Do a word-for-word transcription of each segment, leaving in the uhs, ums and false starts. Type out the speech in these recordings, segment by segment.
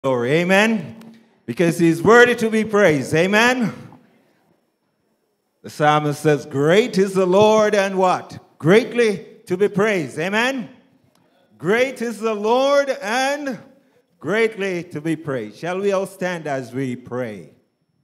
Glory, amen. Because he's worthy to be praised, amen. The psalmist says, great is the Lord and what? Greatly to be praised, amen. Great is the Lord and greatly to be praised. Shall we all stand as we pray?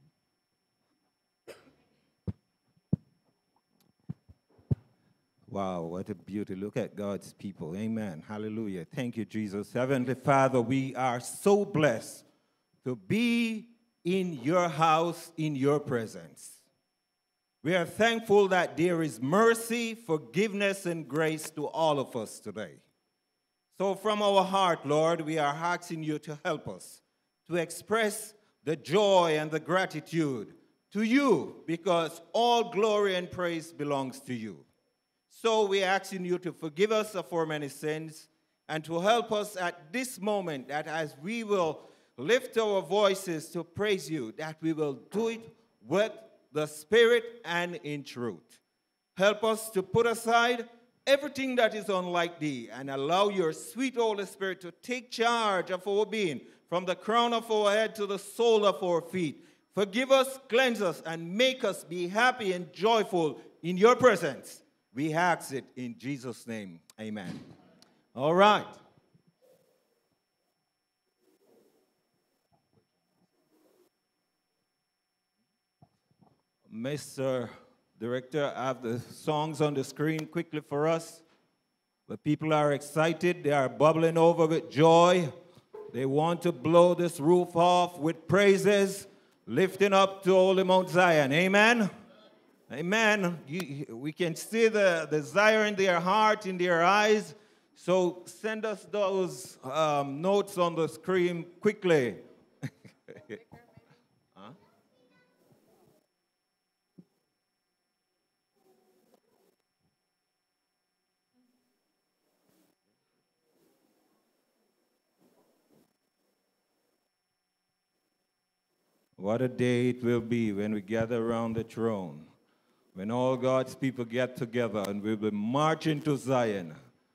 Wow, what a beauty. Look at God's people. Amen. Hallelujah. Thank you, Jesus. Heavenly Father, we are so blessed to be in your house, in your presence. We are thankful that there is mercy, forgiveness, and grace to all of us today. So from our heart, Lord, we are asking you to help us to express the joy and the gratitude to you, because all glory and praise belongs to you. So we are asking you to forgive us of our many sins and to help us at this moment, that as we will lift our voices to praise you, that we will do it with the Spirit and in truth. Help us to put aside everything that is unlike thee and allow your sweet Holy Spirit to take charge of our being from the crown of our head to the sole of our feet. Forgive us, cleanse us, and make us be happy and joyful in your presence. We ask it in Jesus' name. Amen. All right. Mister Director, have the songs on the screen quickly for us. The people are excited. They are bubbling over with joy. They want to blow this roof off with praises, lifting up to Holy Mount Zion. Amen. Amen. You, we can see the desire in their heart, in their eyes. So send us those um, notes on the screen quickly. Huh? What a day it will be when we gather around the throne. When all God's people get together and we'll be marching to Zion.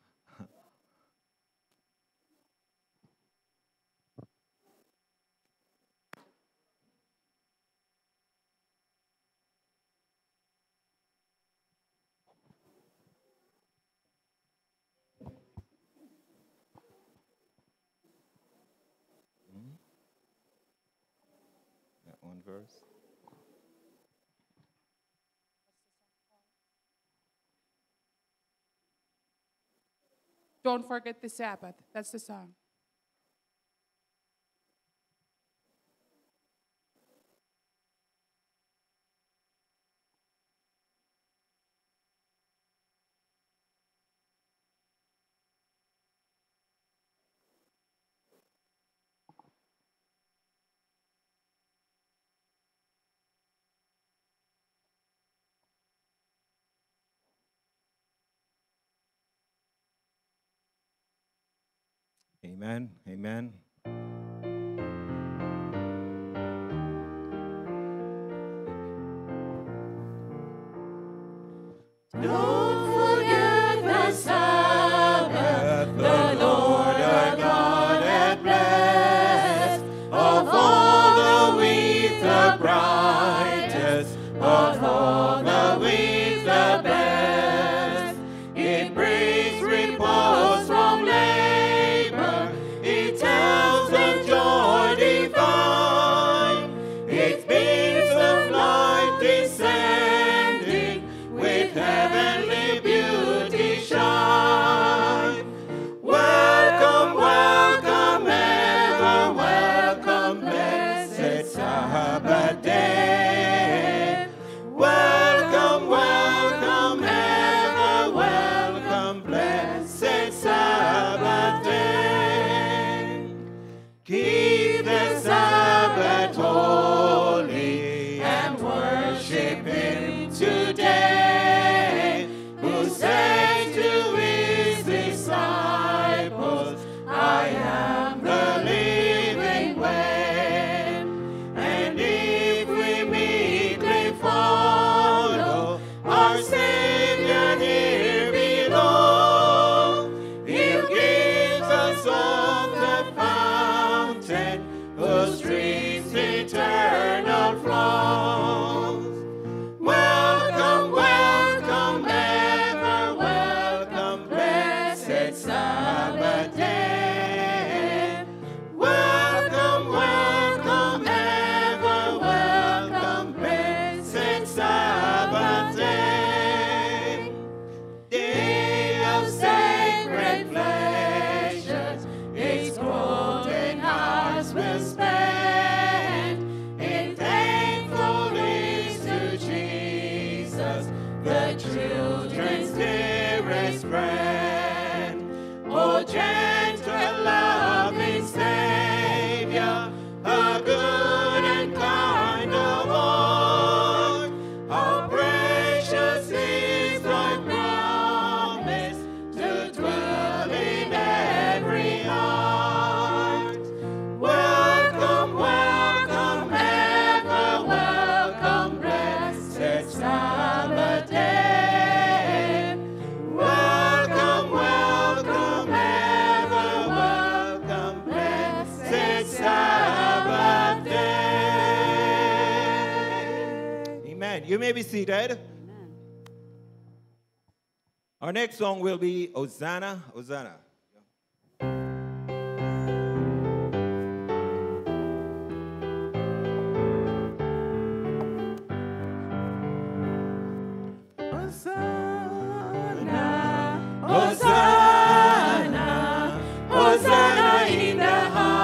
Hmm? That one verse. Don't forget the Sabbath. That's the song. Amen. Amen. Don't forget the Sabbath, the Lord our God hath blessed. Of all the weeks the brightest, of all the weeks the best. It brings repose from labor, it tells of joy divine. It beams of light descending, with heavenly beauty shine. Welcome, welcome, ever welcome, blessed Sabbath day. Welcome, welcome, ever welcome, blessed Sabbath day. Keep the Sabbath holy and worship Him today, who said to His disciples, I am the living way. And if we meekly follow our Savior here below, He'll give us of the fountain whose streams eternal flows. Welcome, welcome, ever welcome, blessed Sabbath day. Welcome, welcome, ever welcome, blessed Sabbath day. Day of sacred pleasures, its golden hours will spend in thankfulness to Jesus, the children's dearest friend. Oh, gentle, loving Savior, a good and kind of Lord, how precious is thy promise to dwell in every heart. Welcome, welcome, ever welcome, blessed Sabbath day. Welcome, welcome, ever welcome, blessed Sabbath day. Amen. You may be seated. Our next song will be Hosanna, Hosanna. Hosanna, Hosanna in the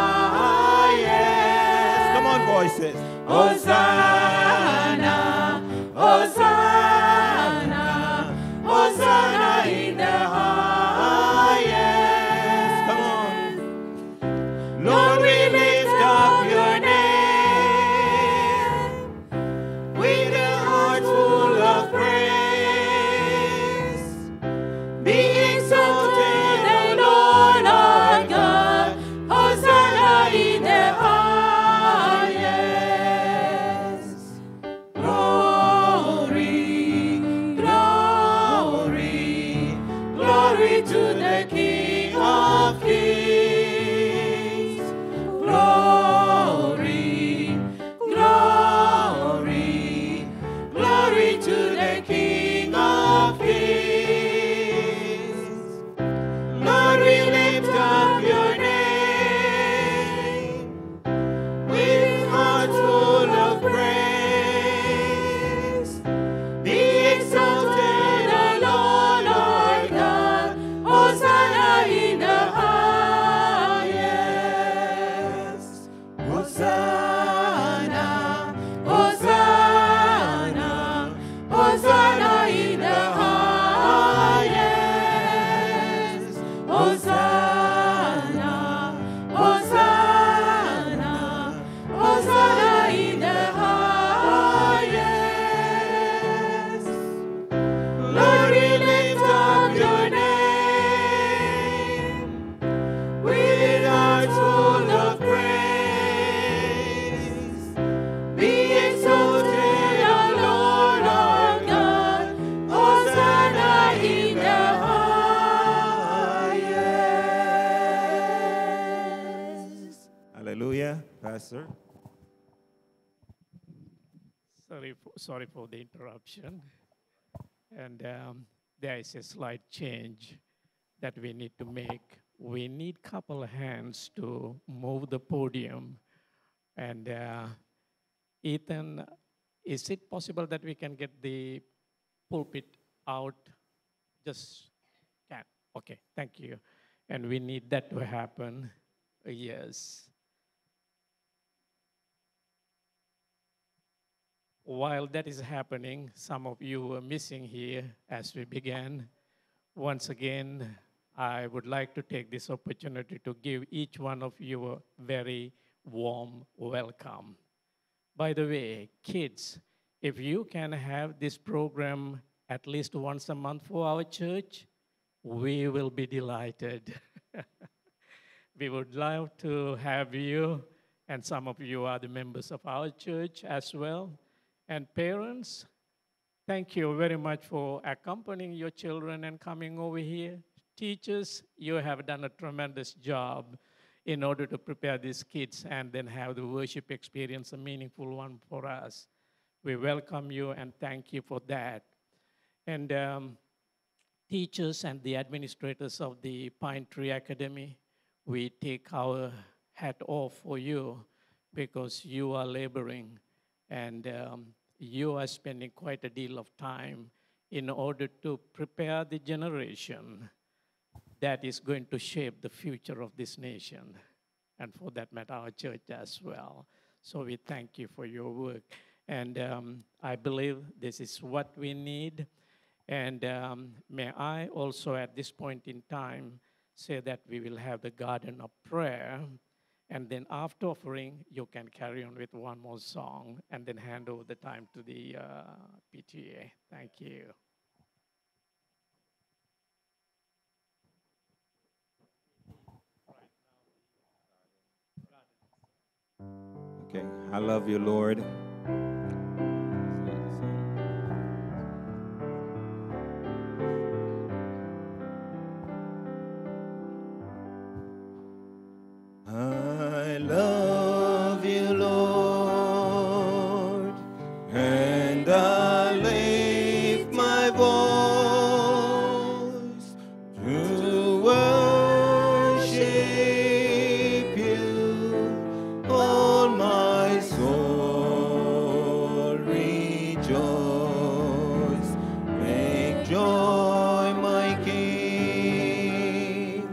highest. Come on, voices. Hosanna, Hosanna, Hosanna in the highest. Come on. Lord, we lift up your name with a heart full of praise. Be exalted, O Lord our God, Hosanna in the highest. Glory, glory, glory to the King of Kings. Glory, glory, glory to the King of Kings. Lord, we lift up your name with hearts full of praise. Be exalted, O Lord our God, Hosanna in the highest. Hosanna, Hosanna, Hosanna in the highest. Hosanna, Hosanna, Hosanna in the highest. Lord, we lift up your name with hearts full of praise. Be exalted, O Lord our God, Hosanna in the highest. Hallelujah, Pastor. Sorry for, sorry for the interruption. And um, there is a slight change that we need to make. We need couple of hands to move the podium. And uh, Ethan, is it possible that we can get the pulpit out? Just can. Okay, thank you. And we need that to happen. Yes. While that is happening, some of you were missing here as we began. Once again, I would like to take this opportunity to give each one of you a very warm welcome. By the way, kids, if you can have this program at least once a month for our church, we will be delighted. We would love to have you, and some of you are the members of our church as well. And parents, thank you very much for accompanying your children and coming over here. Teachers, you have done a tremendous job in order to prepare these kids and then have the worship experience, a meaningful one for us. We welcome you and thank you for that. And um, teachers and the administrators of the Pine Tree Academy, we take our hat off for you because you are laboring and um, you are spending quite a deal of time in order to prepare the generation that is going to shape the future of this nation, and for that matter, our church as well. So we thank you for your work. And um, I believe this is what we need. And um, may I also at this point in time say that we will have the garden of prayer. And then after offering, you can carry on with one more song and then hand over the time to the uh, P T A. Thank you. Okay, I love you, Lord. I love you, Lord, and I lift my voice to worship you. All my soul rejoice, make joy my King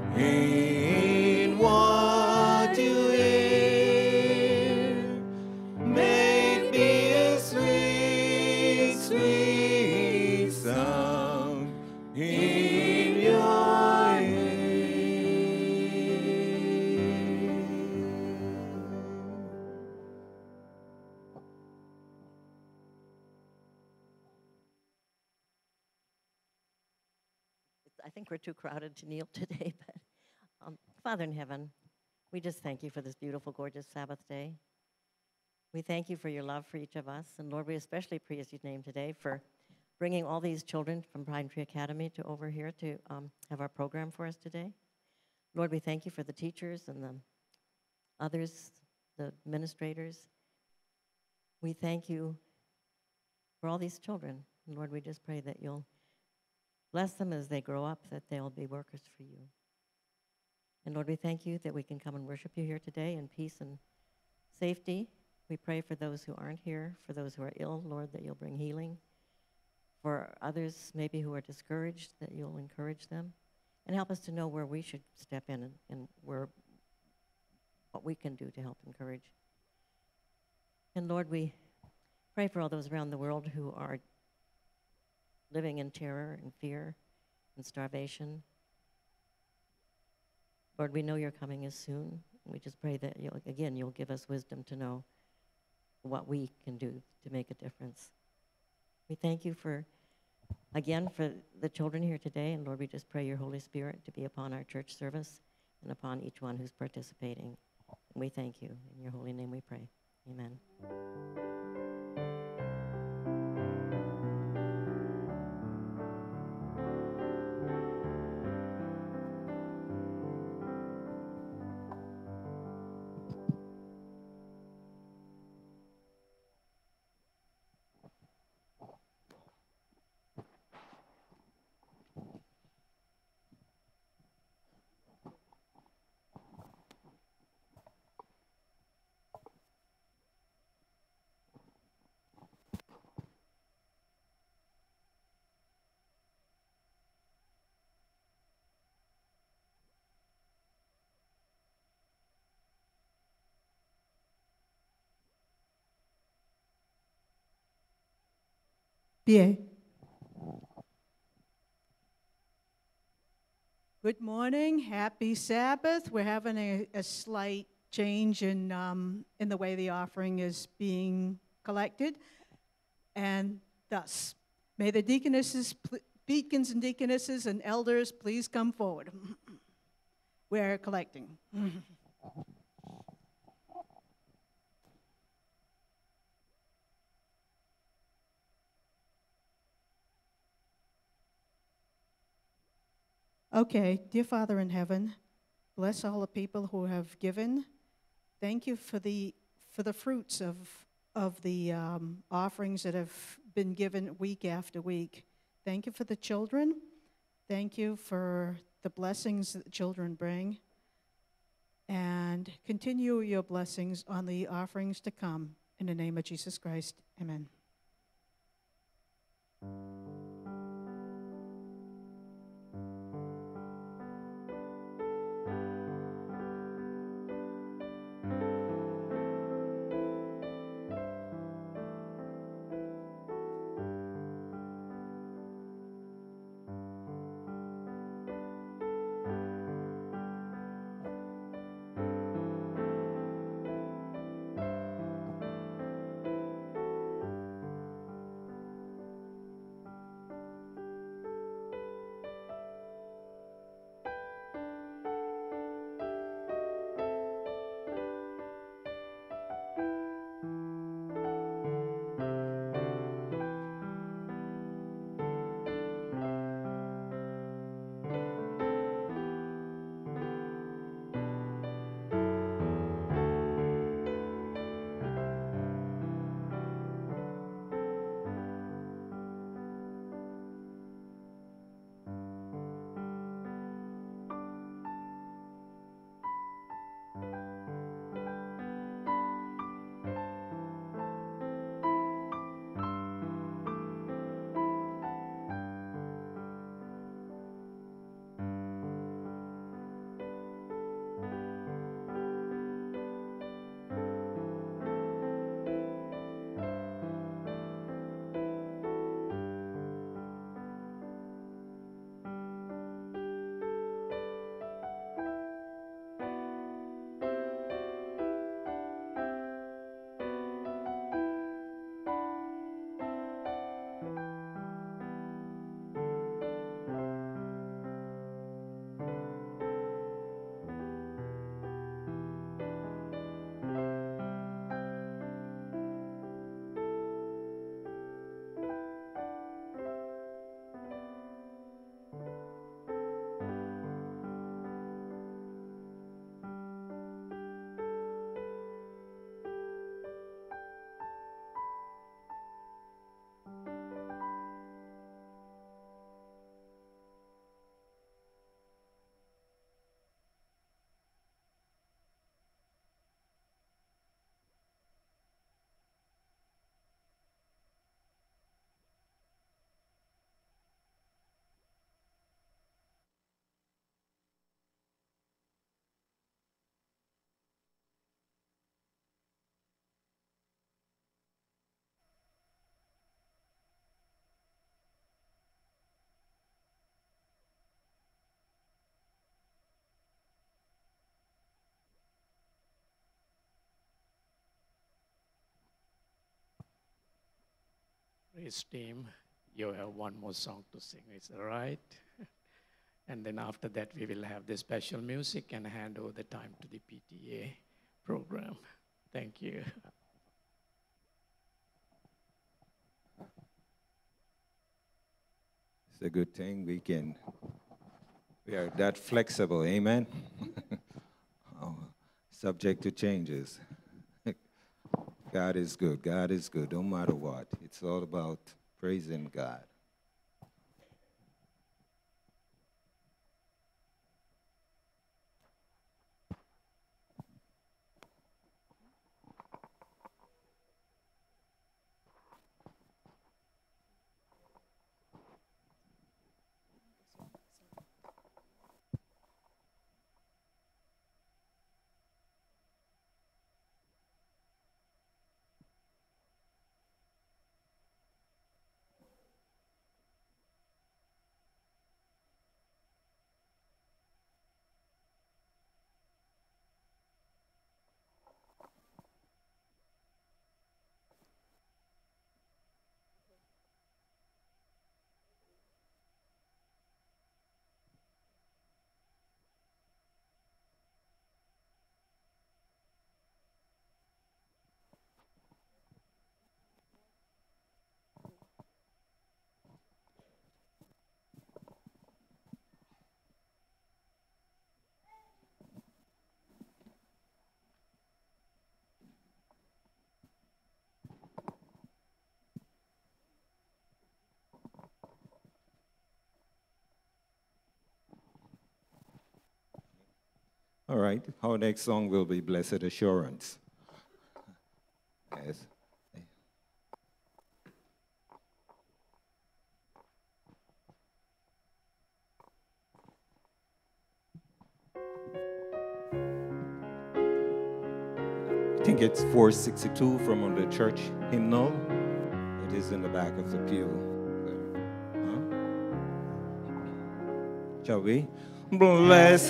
in what you hear. May it be a sweet, sweet sound in your ear. I think we're too crowded to kneel today, but um, Father in heaven, we just thank you for this beautiful, gorgeous Sabbath day. We thank you for your love for each of us. And Lord, we especially praise your name today for bringing all these children from Pine Tree Academy to over here to um, have our program for us today. Lord, we thank you for the teachers and the others, the administrators. We thank you for all these children. And Lord, we just pray that you'll bless them as they grow up, that they'll be workers for you. And Lord, we thank you that we can come and worship you here today in peace and safety. We pray for those who aren't here, for those who are ill, Lord, that you'll bring healing. For others maybe who are discouraged, that you'll encourage them. And help us to know where we should step in and, and where what we can do to help encourage. And Lord, we pray for all those around the world who are living in terror and fear and starvation. Lord, we know you're coming as soon. We just pray that, you'll, again, you'll give us wisdom to know what we can do to make a difference. We thank you for, again, for the children here today. And Lord, we just pray your Holy Spirit to be upon our church service and upon each one who's participating. And we thank you. In your holy name we pray. Amen. B A. Good morning. Happy Sabbath. We're having a, a slight change in um, in the way the offering is being collected, and thus, may the deaconesses, pl- deacons and deaconesses and elders please come forward. We're collecting. Okay, dear Father in heaven, Bless all the people who have given. Thank you for the for the fruits of of the um, offerings that have been given week after week. Thank you for the children. Thank you for the blessings that the children bring. And continue your blessings on the offerings to come. In the name of Jesus Christ, amen. Praise team, you have one more song to sing, is that right? And then after that, we will have the special music and hand over the time to the P T A program. Thank you. It's a good thing we can, we are that flexible, amen? Oh, subject to changes. God is good, God is good, no matter what. It's all about praising God. All right, our next song will be Blessed Assurance. Yes. I think it's four sixty-two from the church hymnal. It is in the back of the pew. Huh? Shall we? Blessed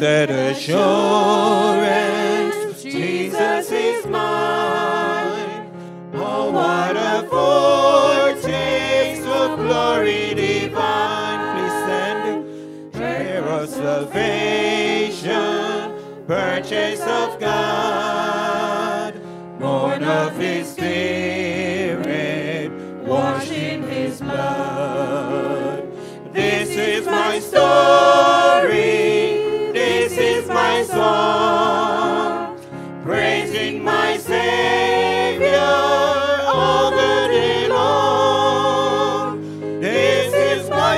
assurance, Jesus is mine. Oh, what a foretaste of glory divine. Please stand. Heir of salvation, purchase of God, born of His Spirit, washed in His blood. This is my story, this is my song, praising my Savior all the day long. This is my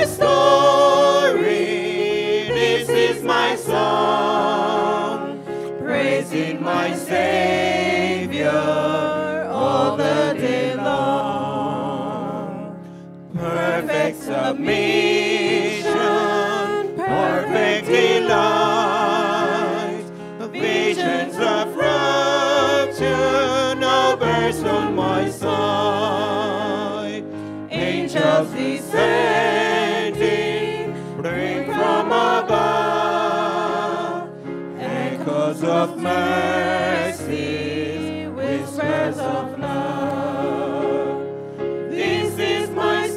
story, this is my song, praising my Savior all the day long. Perfect submission, perfect delight, visions of rapture now burst on my sight. Angels descending, bring from above, echoes of mercy, whispers of love. This is my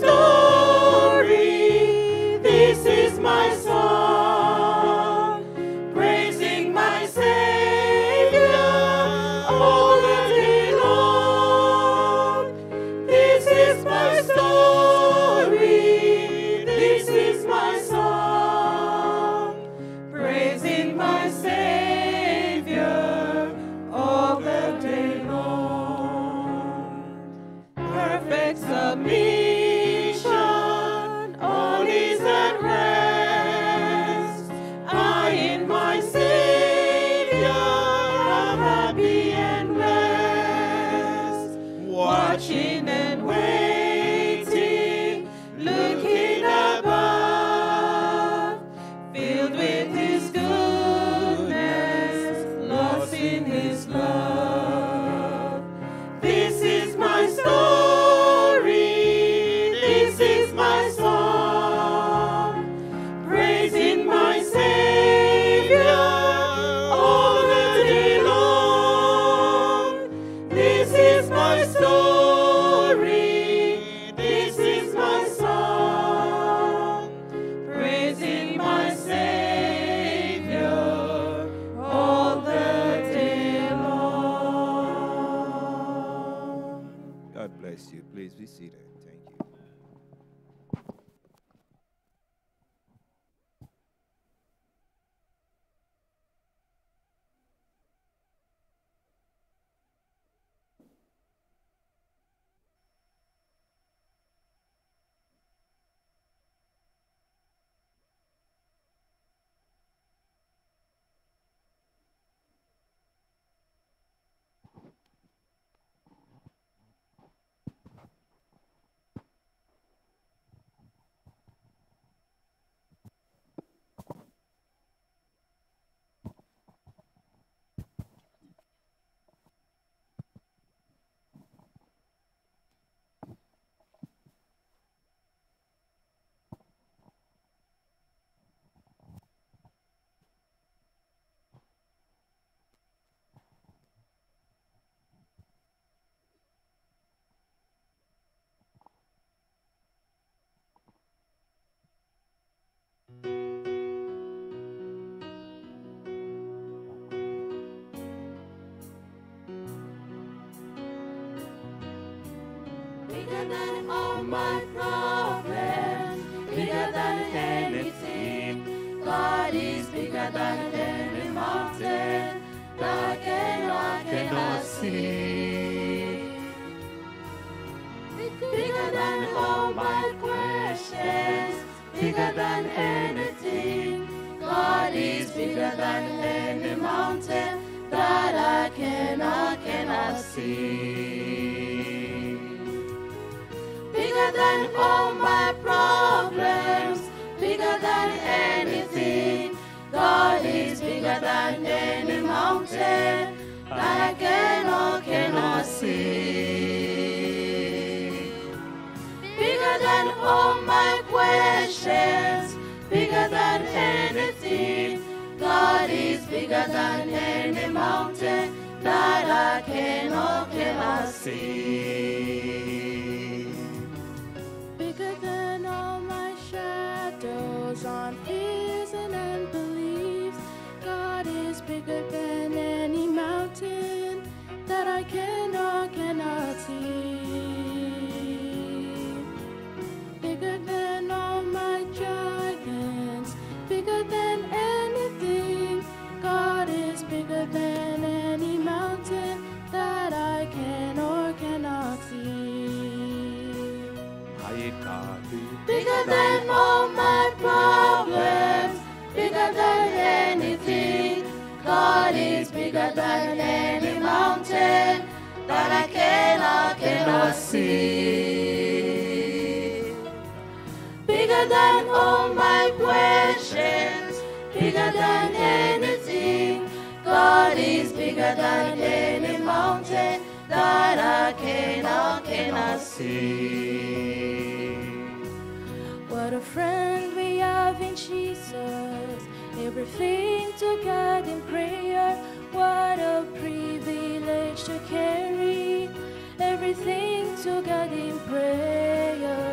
story, this is my song, praising my Savior all the day long. This is my story, this is my song, praising my Savior all the day long. Perfect submission, all is at rest. I in my Savior am happy and blessed, watching and waiting, looking above, filled with His goodness, lost in His love. This is my story, this is my song, praising my Savior all the day long. This is my story, this is my song, praising my Savior all the day long. God bless you. Please be seated. Thank you. Bigger than all my problems, bigger than anything. God is bigger than any mountain that I cannot, cannot see. Bigger than all my questions, bigger than anything. God is bigger than any mountain that I cannot, cannot see. Bigger than all my problems, bigger than anything. God is bigger than any mountain that I cannot, cannot see. Bigger than all my questions, bigger than anything. God is bigger than any mountain that I cannot, cannot see. Bigger than all my shadows on fears and unbeliefs. God is bigger than any mountain that I cannot, cannot see. Bigger than all my giants, bigger than anything. God is bigger than any mountain that I can or cannot see. Bigger than all my problems, bigger than anything. God is bigger than any mountain that I cannot, cannot see. Bigger than all my questions, bigger than anything. God is bigger than any mountain that I cannot, cannot see. What a friend we have in Jesus. Everything to God in prayer. What a privilege to carry everything to God in prayer.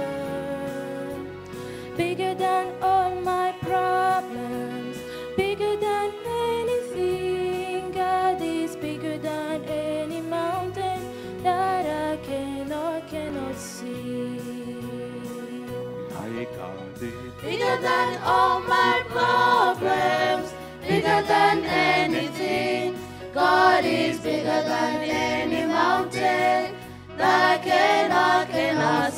Bigger than all my problems, bigger than anything. God is bigger than any mountain that I cannot, cannot see. Bigger than all my problems, bigger than anything. God is bigger than any mountain that I cannot, cannot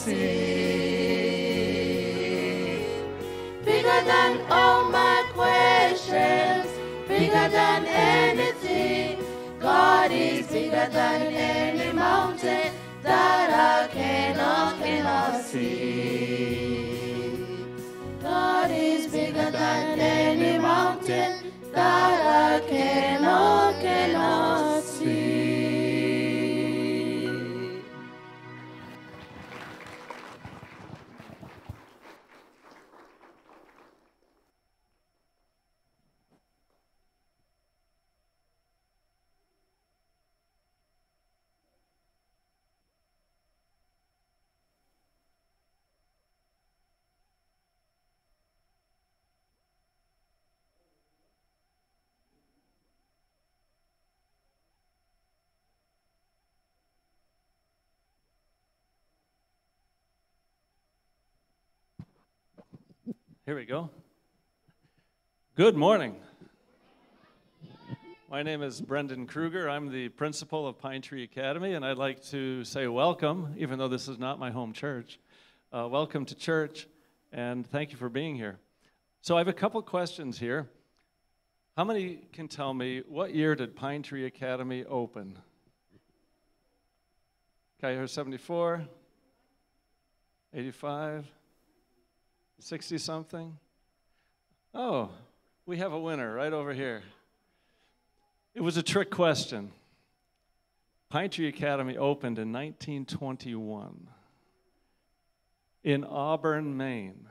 see. Bigger than all my questions, bigger than anything. God is bigger than any mountain that I cannot, cannot see. God is bigger than any mountain that I cannot, cannot see. Here we go. Good morning. My name is Brendan Kruger. I'm the principal of Pine Tree Academy, and I'd like to say welcome, even though this is not my home church. Uh, welcome to church, and thank you for being here. So I have a couple questions here. How many can tell me, what year did Pine Tree Academy open? Okay, here's seventy-four, eighty-five, sixty-something. Oh, we have a winner right over here. It was a trick question. Pine Tree Academy opened in nineteen twenty-one in Auburn, Maine.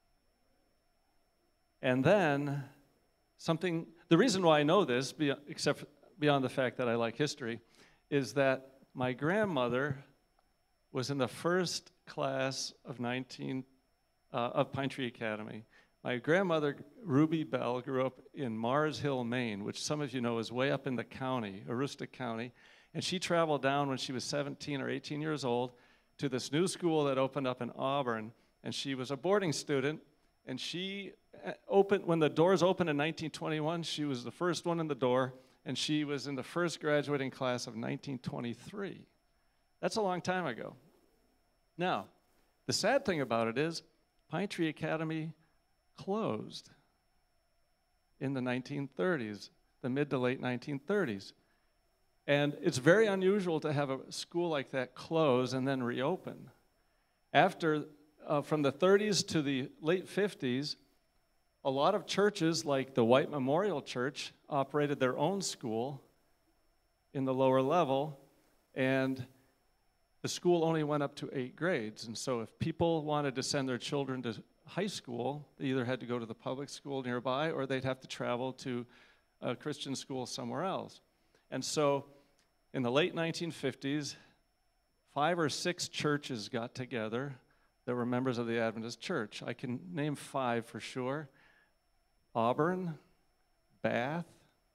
And then something, the reason why I know this, except beyond the fact that I like history, is that my grandmother was in the first class of nineteen uh, of Pine Tree Academy. My grandmother, Ruby Bell, grew up in Mars Hill, Maine, which some of you know is way up in the county, Aroostook County. And she traveled down when she was seventeen or eighteen years old to this new school that opened up in Auburn. And she was a boarding student. And she opened, when the doors opened in nineteen twenty-one, she was the first one in the door. And she was in the first graduating class of nineteen twenty-three. That's a long time ago. Now, the sad thing about it is Pine Tree Academy closed. in the nineteen thirties, the mid to late nineteen thirties. And it's very unusual to have a school like that close and then reopen. After, uh, from the thirties to the late fifties, a lot of churches, like the White Memorial Church, operated their own school in the lower level, and the school only went up to eight grades. And so if people wanted to send their children to high school, they either had to go to the public school nearby or they'd have to travel to a Christian school somewhere else. And so in the late nineteen fifties, five or six churches got together that were members of the Adventist Church. I can name five for sure: Auburn, Bath,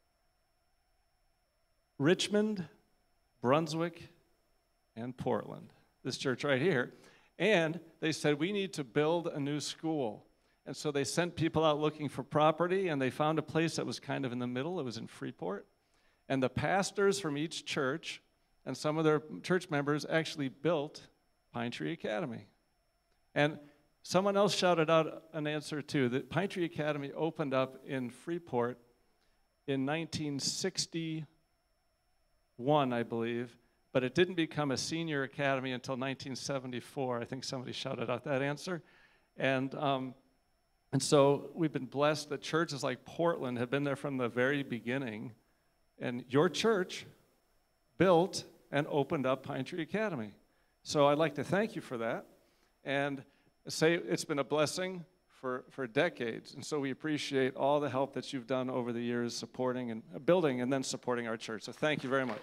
Richmond, Brunswick, and Portland. This church right here. And they said, we need to build a new school. And so they sent people out looking for property, and they found a place that was kind of in the middle. It was in Freeport. And the pastors from each church and some of their church members actually built Pine Tree Academy. And someone else shouted out an answer too, that Pine Tree Academy opened up in Freeport in nineteen sixty-one, I believe, but it didn't become a senior academy until nineteen seventy-four. I think somebody shouted out that answer. And, um, and so we've been blessed that churches like Portland have been there from the very beginning. And your church built and opened up Pine Tree Academy. So I'd like to thank you for that and say it's been a blessing for, for decades. And so we appreciate all the help that you've done over the years supporting and uh, building and then supporting our church. So thank you very much.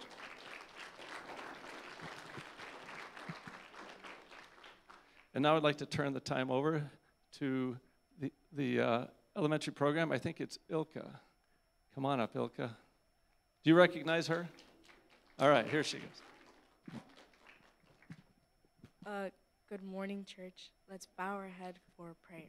And now I'd like to turn the time over to the, the uh, elementary program. I think it's Ilka. Come on up, Ilka. Do you recognize her? All right, here she goes. Uh, good morning, church. Let's bow our head for prayer.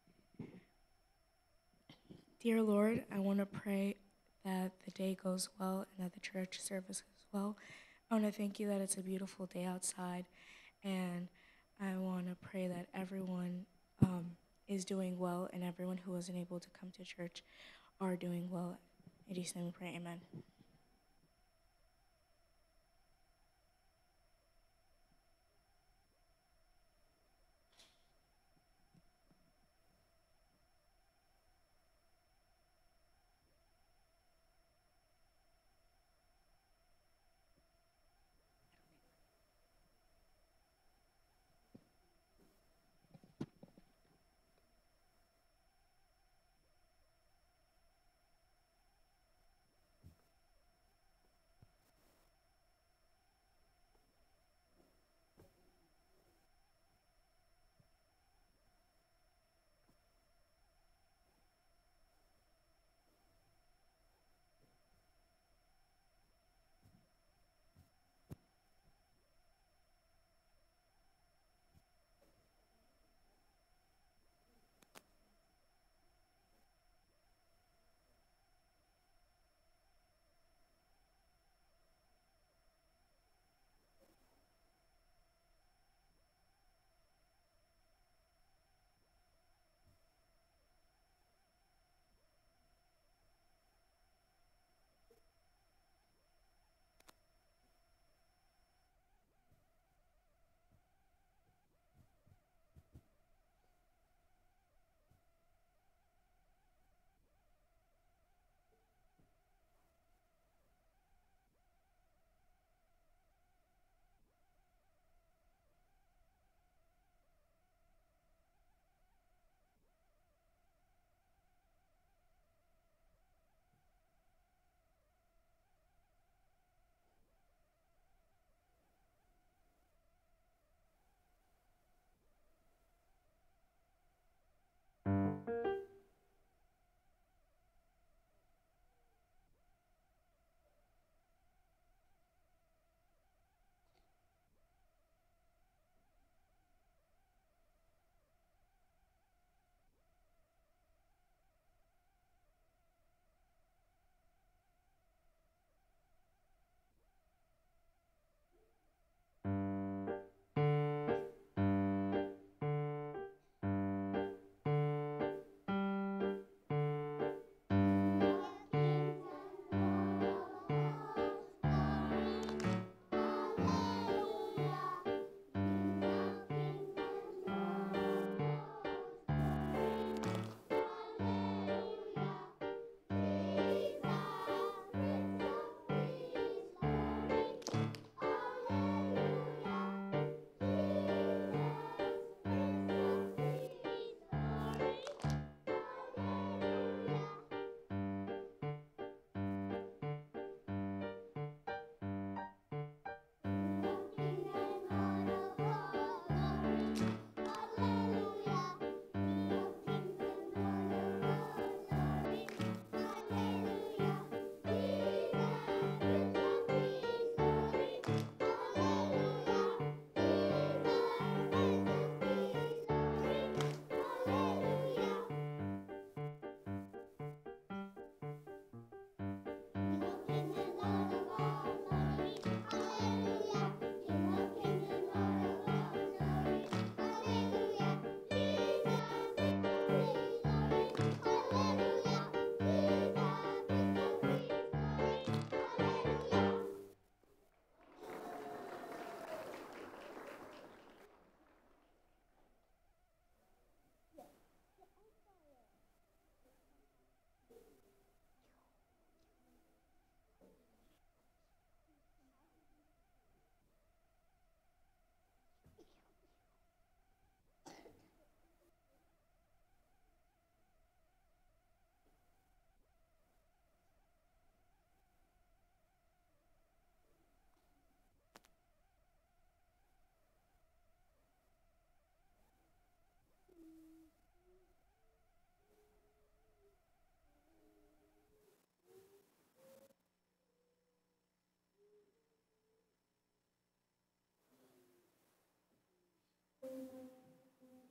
Dear Lord, I want to pray that the day goes well and that the church service goes well. I want to thank you that it's a beautiful day outside, and I want to pray that everyone um, is doing well and everyone who wasn't able to come to church are doing well. In Jesus' name we pray, amen.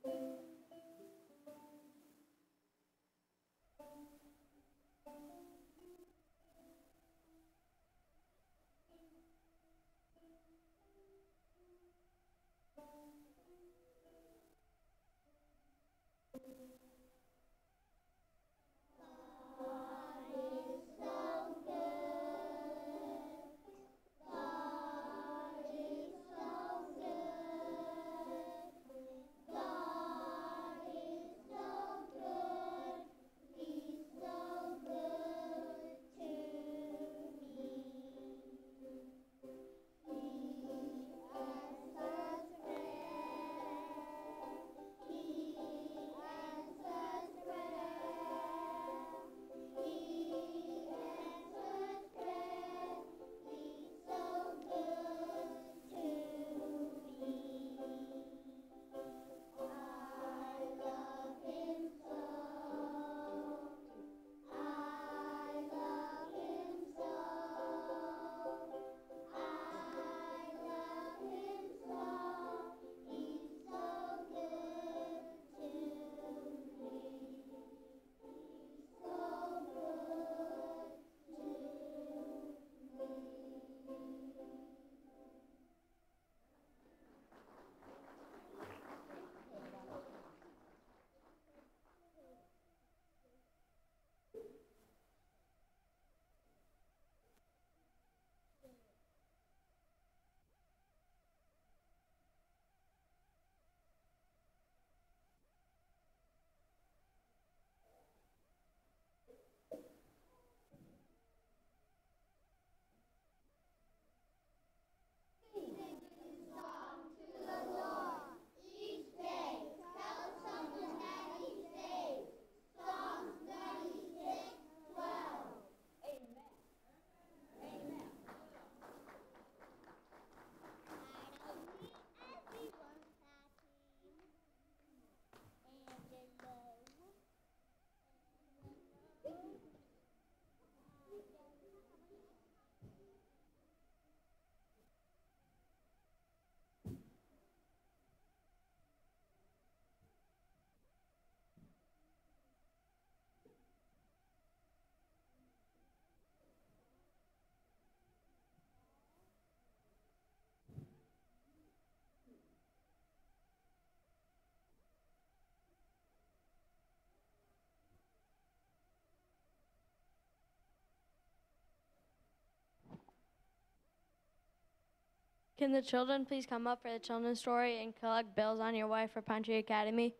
Can the children please come up for the children's story and collect bills on your way for Pine Tree Academy?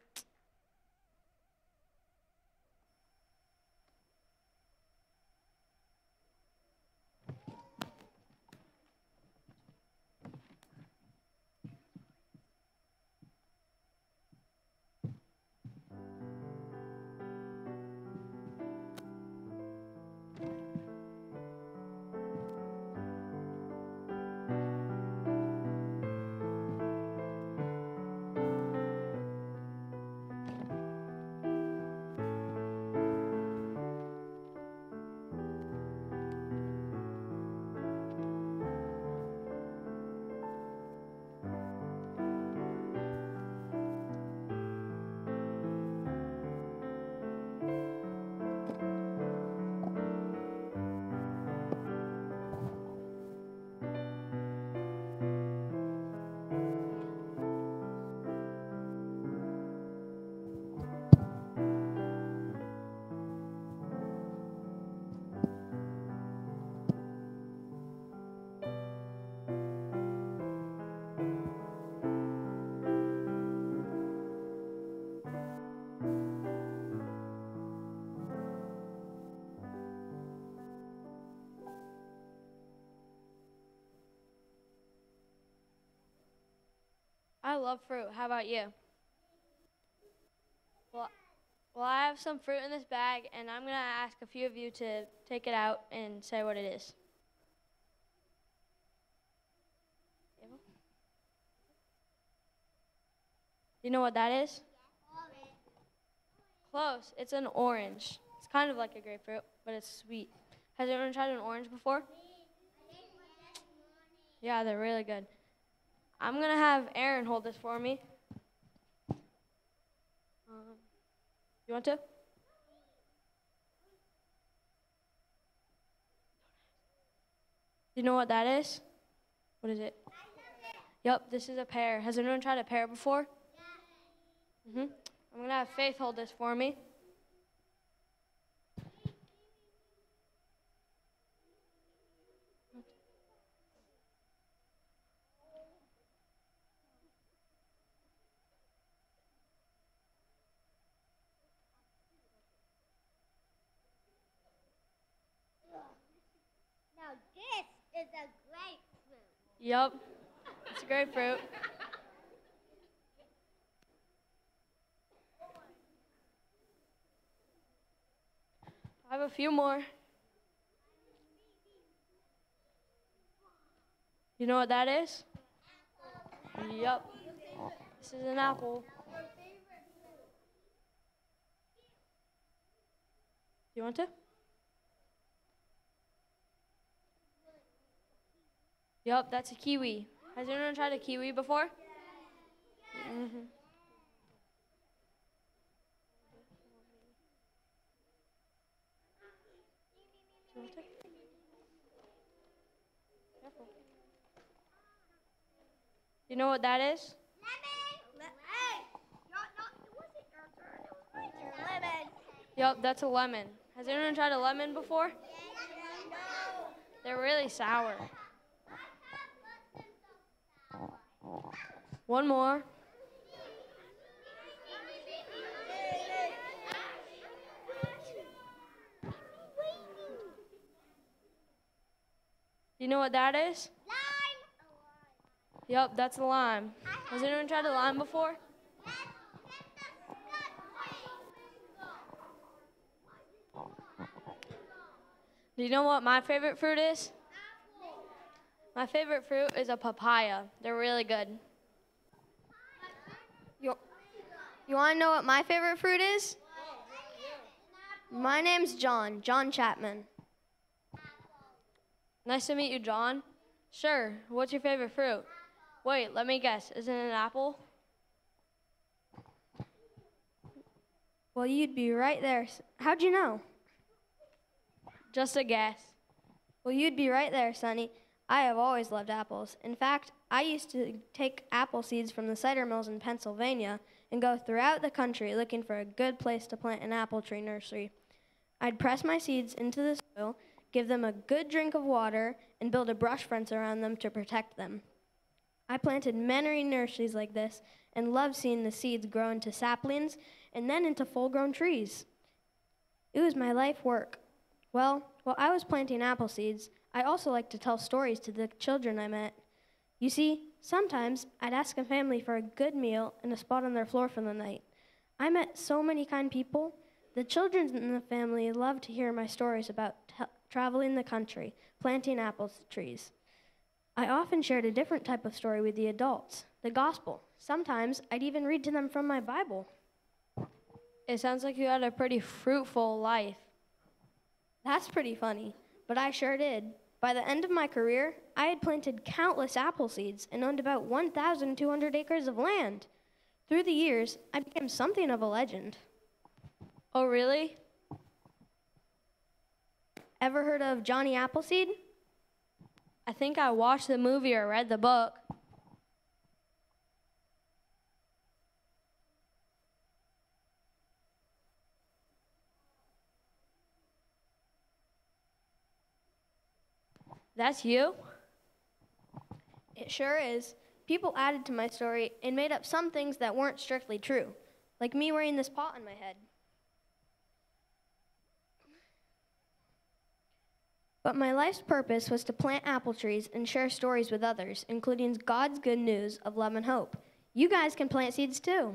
I love fruit. How about you? Well, well, I have some fruit in this bag, and I'm going to ask a few of you to take it out and say what it is. You know what that is? Close. It's an orange. It's kind of like a grapefruit, but it's sweet. Has anyone tried an orange before? Yeah, they're really good. I'm going to have Aaron hold this for me. You want to? You know what that is? What is it? Yep, this is a pear. Has anyone tried a pear before? Mm-hmm. I'm going to have Faith hold this for me. Now this is a grapefruit. Yep, it's a grapefruit. I have a few more. You know what that is? Yep. This is an apple. You want to? Yep, that's a kiwi. Has anyone tried a kiwi before? Mm-hmm. You want to? Careful. You know what that is? Lemon. Hey, not, not, it wasn't your turn. It was my turn. Lemon. Yep, that's a lemon. Has anyone tried a lemon before? They're really sour. One more. You know what that is? Lime. Yep, that's a lime. Has anyone tried a lime before? Do you know what my favorite fruit is? My favorite fruit is a papaya. They're really good. You, you want to know what my favorite fruit is? My name's John, John Chapman. Nice to meet you, John. Sure. What's your favorite fruit? Wait, let me guess. Isn't it an apple? Well, you'd be right there. How'd you know? Just a guess. Well, you'd be right there, Sonny. I have always loved apples. In fact, I used to take apple seeds from the cider mills in Pennsylvania and go throughout the country looking for a good place to plant an apple tree nursery. I'd press my seeds into the soil, give them a good drink of water, and build a brush fence around them to protect them. I planted many nurseries like this and loved seeing the seeds grow into saplings and then into full-grown trees. It was my life work. Well, while I was planting apple seeds, I also liked to tell stories to the children I met. You see, sometimes I'd ask a family for a good meal and a spot on their floor for the night. I met so many kind people. The children in the family loved to hear my stories about t- traveling the country, planting apple trees. I often shared a different type of story with the adults, the gospel. Sometimes I'd even read to them from my Bible. It sounds like you had a pretty fruitful life. That's pretty funny, but I sure did. By the end of my career, I had planted countless apple seeds and owned about one thousand two hundred acres of land. Through the years, I became something of a legend. Oh, really? Ever heard of Johnny Appleseed? I think I watched the movie or read the book. That's you? It sure is. People added to my story and made up some things that weren't strictly true, like me wearing this pot on my head. But my life's purpose was to plant apple trees and share stories with others, including God's good news of love and hope. You guys can plant seeds too.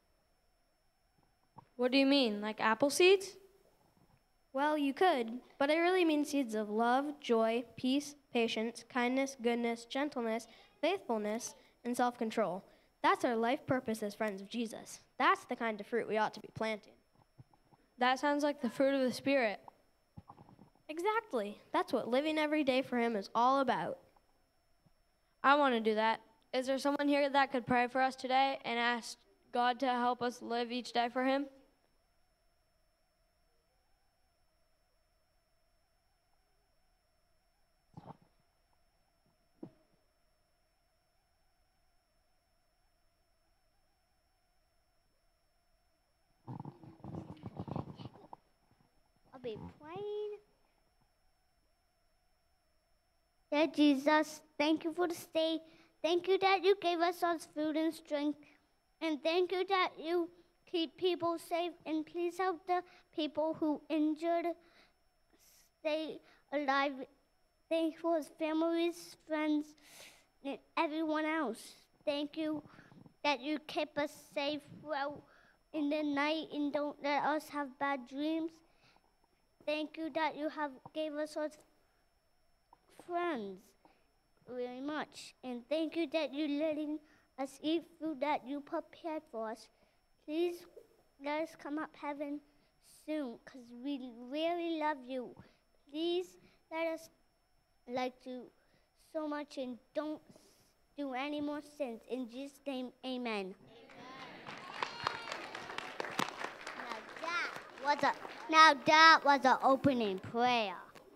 What do you mean, like apple seeds? Well, you could, but I really mean seeds of love, joy, peace, patience, kindness, goodness, gentleness, faithfulness, and self-control. That's our life purpose as friends of Jesus. That's the kind of fruit we ought to be planting. That sounds like the fruit of the Spirit. Exactly. That's what living every day for him is all about. I want to do that. Is there someone here that could pray for us today and ask God to help us live each day for him? be praying. Dear Jesus, thank you for this day. Thank you that you gave us all food and strength. And thank you that you keep people safe. And please help the people who injured stay alive. Thank you for his families, friends, and everyone else. Thank you that you keep us safe well in the night and don't let us have bad dreams. Thank you that you have gave us all friends very much. And thank you that you're letting us eat food that you prepared for us. Please let us come up heaven soon because we really love you. Please let us like you so much and don't do any more sins. In Jesus' name, amen. Now that was a, now that was an opening prayer.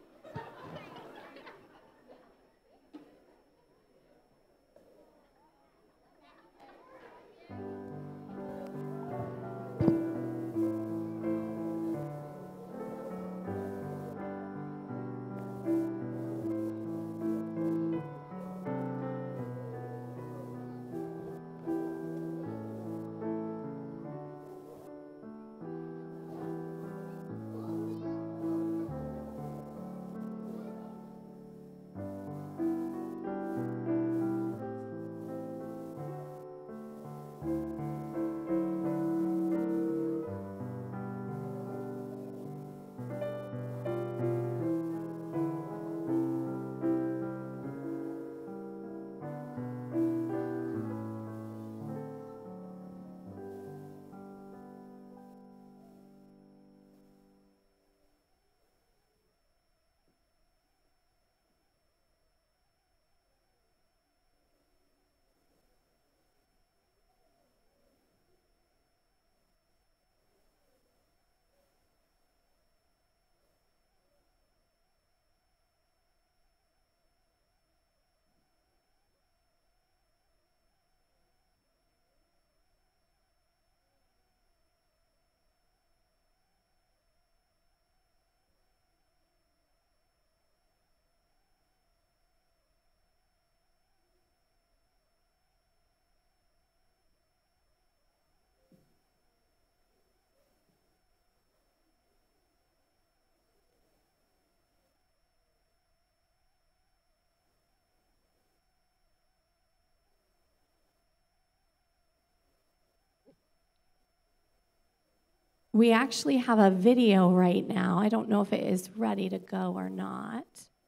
We actually have a video right now. I don't know if it is ready to go or not.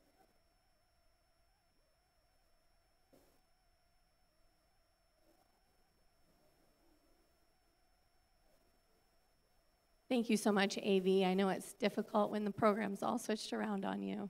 Thank you so much, A V. I know it's difficult when the program's all switched around on you.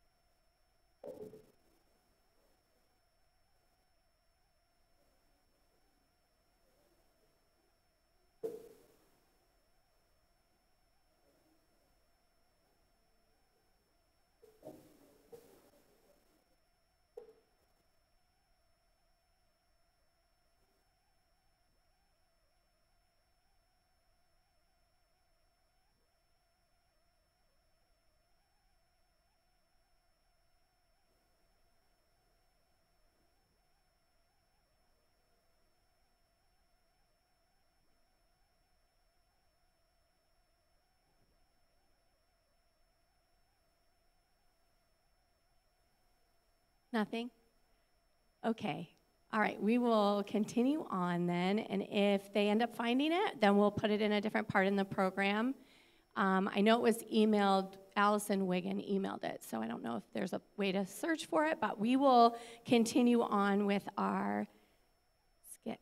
Nothing? Okay. All right, we will continue on then, and if they end up finding it, then we'll put it in a different part in the program. Um, I know it was emailed, Allison Wiggin emailed it, so I don't know if there's a way to search for it, but we will continue on with our skits.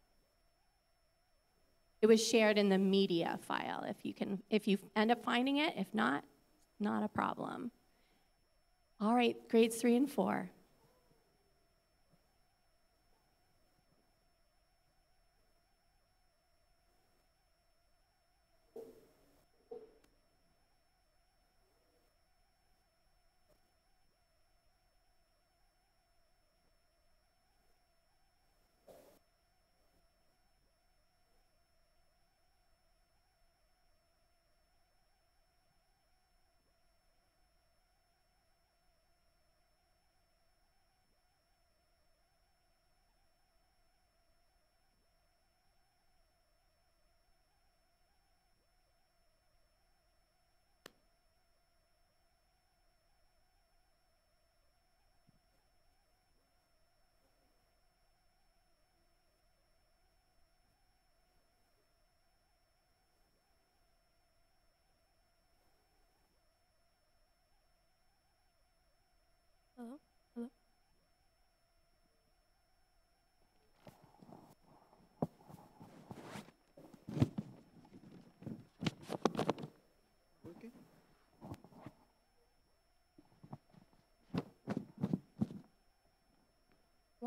It was shared in the media file, if you can, if you end up finding it. If not, not a problem. All right, grades three and four.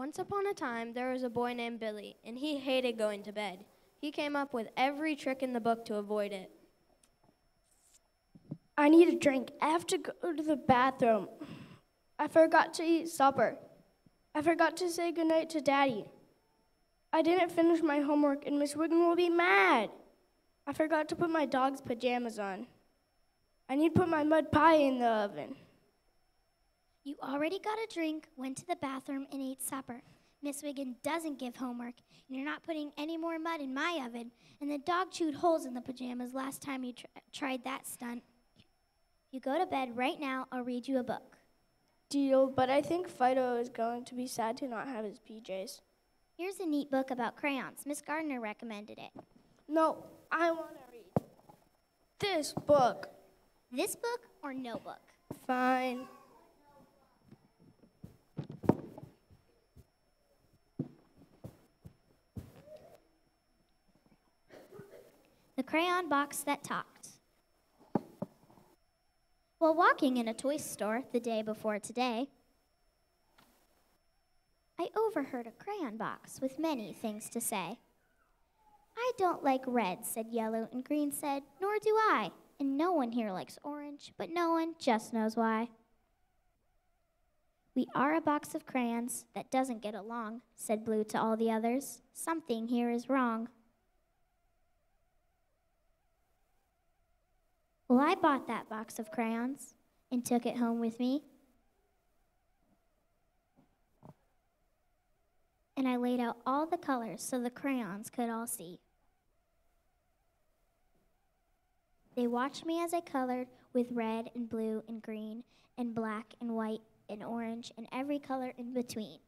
Once upon a time, there was a boy named Billy, and he hated going to bed. He came up with every trick in the book to avoid it. I need a drink. I have to go to the bathroom. I forgot to eat supper. I forgot to say goodnight to Daddy. I didn't finish my homework, and Miss Wiggin will be mad. I forgot to put my dog's pajamas on. I need to put my mud pie in the oven. You already got a drink, went to the bathroom, and ate supper. Miss Wiggin doesn't give homework, and you're not putting any more mud in my oven, and the dog chewed holes in the pajamas last time you tr- tried that stunt. You go to bed right now, I'll read you a book. Deal, but I think Fido is going to be sad to not have his P Js. Here's a neat book about crayons. Miss Gardner recommended it. No, I want to read this book. This book or no book? Fine. The Crayon Box That Talked. While walking in a toy store the day before today, I overheard a crayon box with many things to say. I don't like red, said Yellow, and Green said, nor do I. And no one here likes orange, but no one just knows why. We are a box of crayons that doesn't get along, said Blue to all the others. Something here is wrong. Well, I bought that box of crayons and took it home with me. And I laid out all the colors so the crayons could all see. They watched me as I colored with red and blue and green and black and white and orange and every color in between.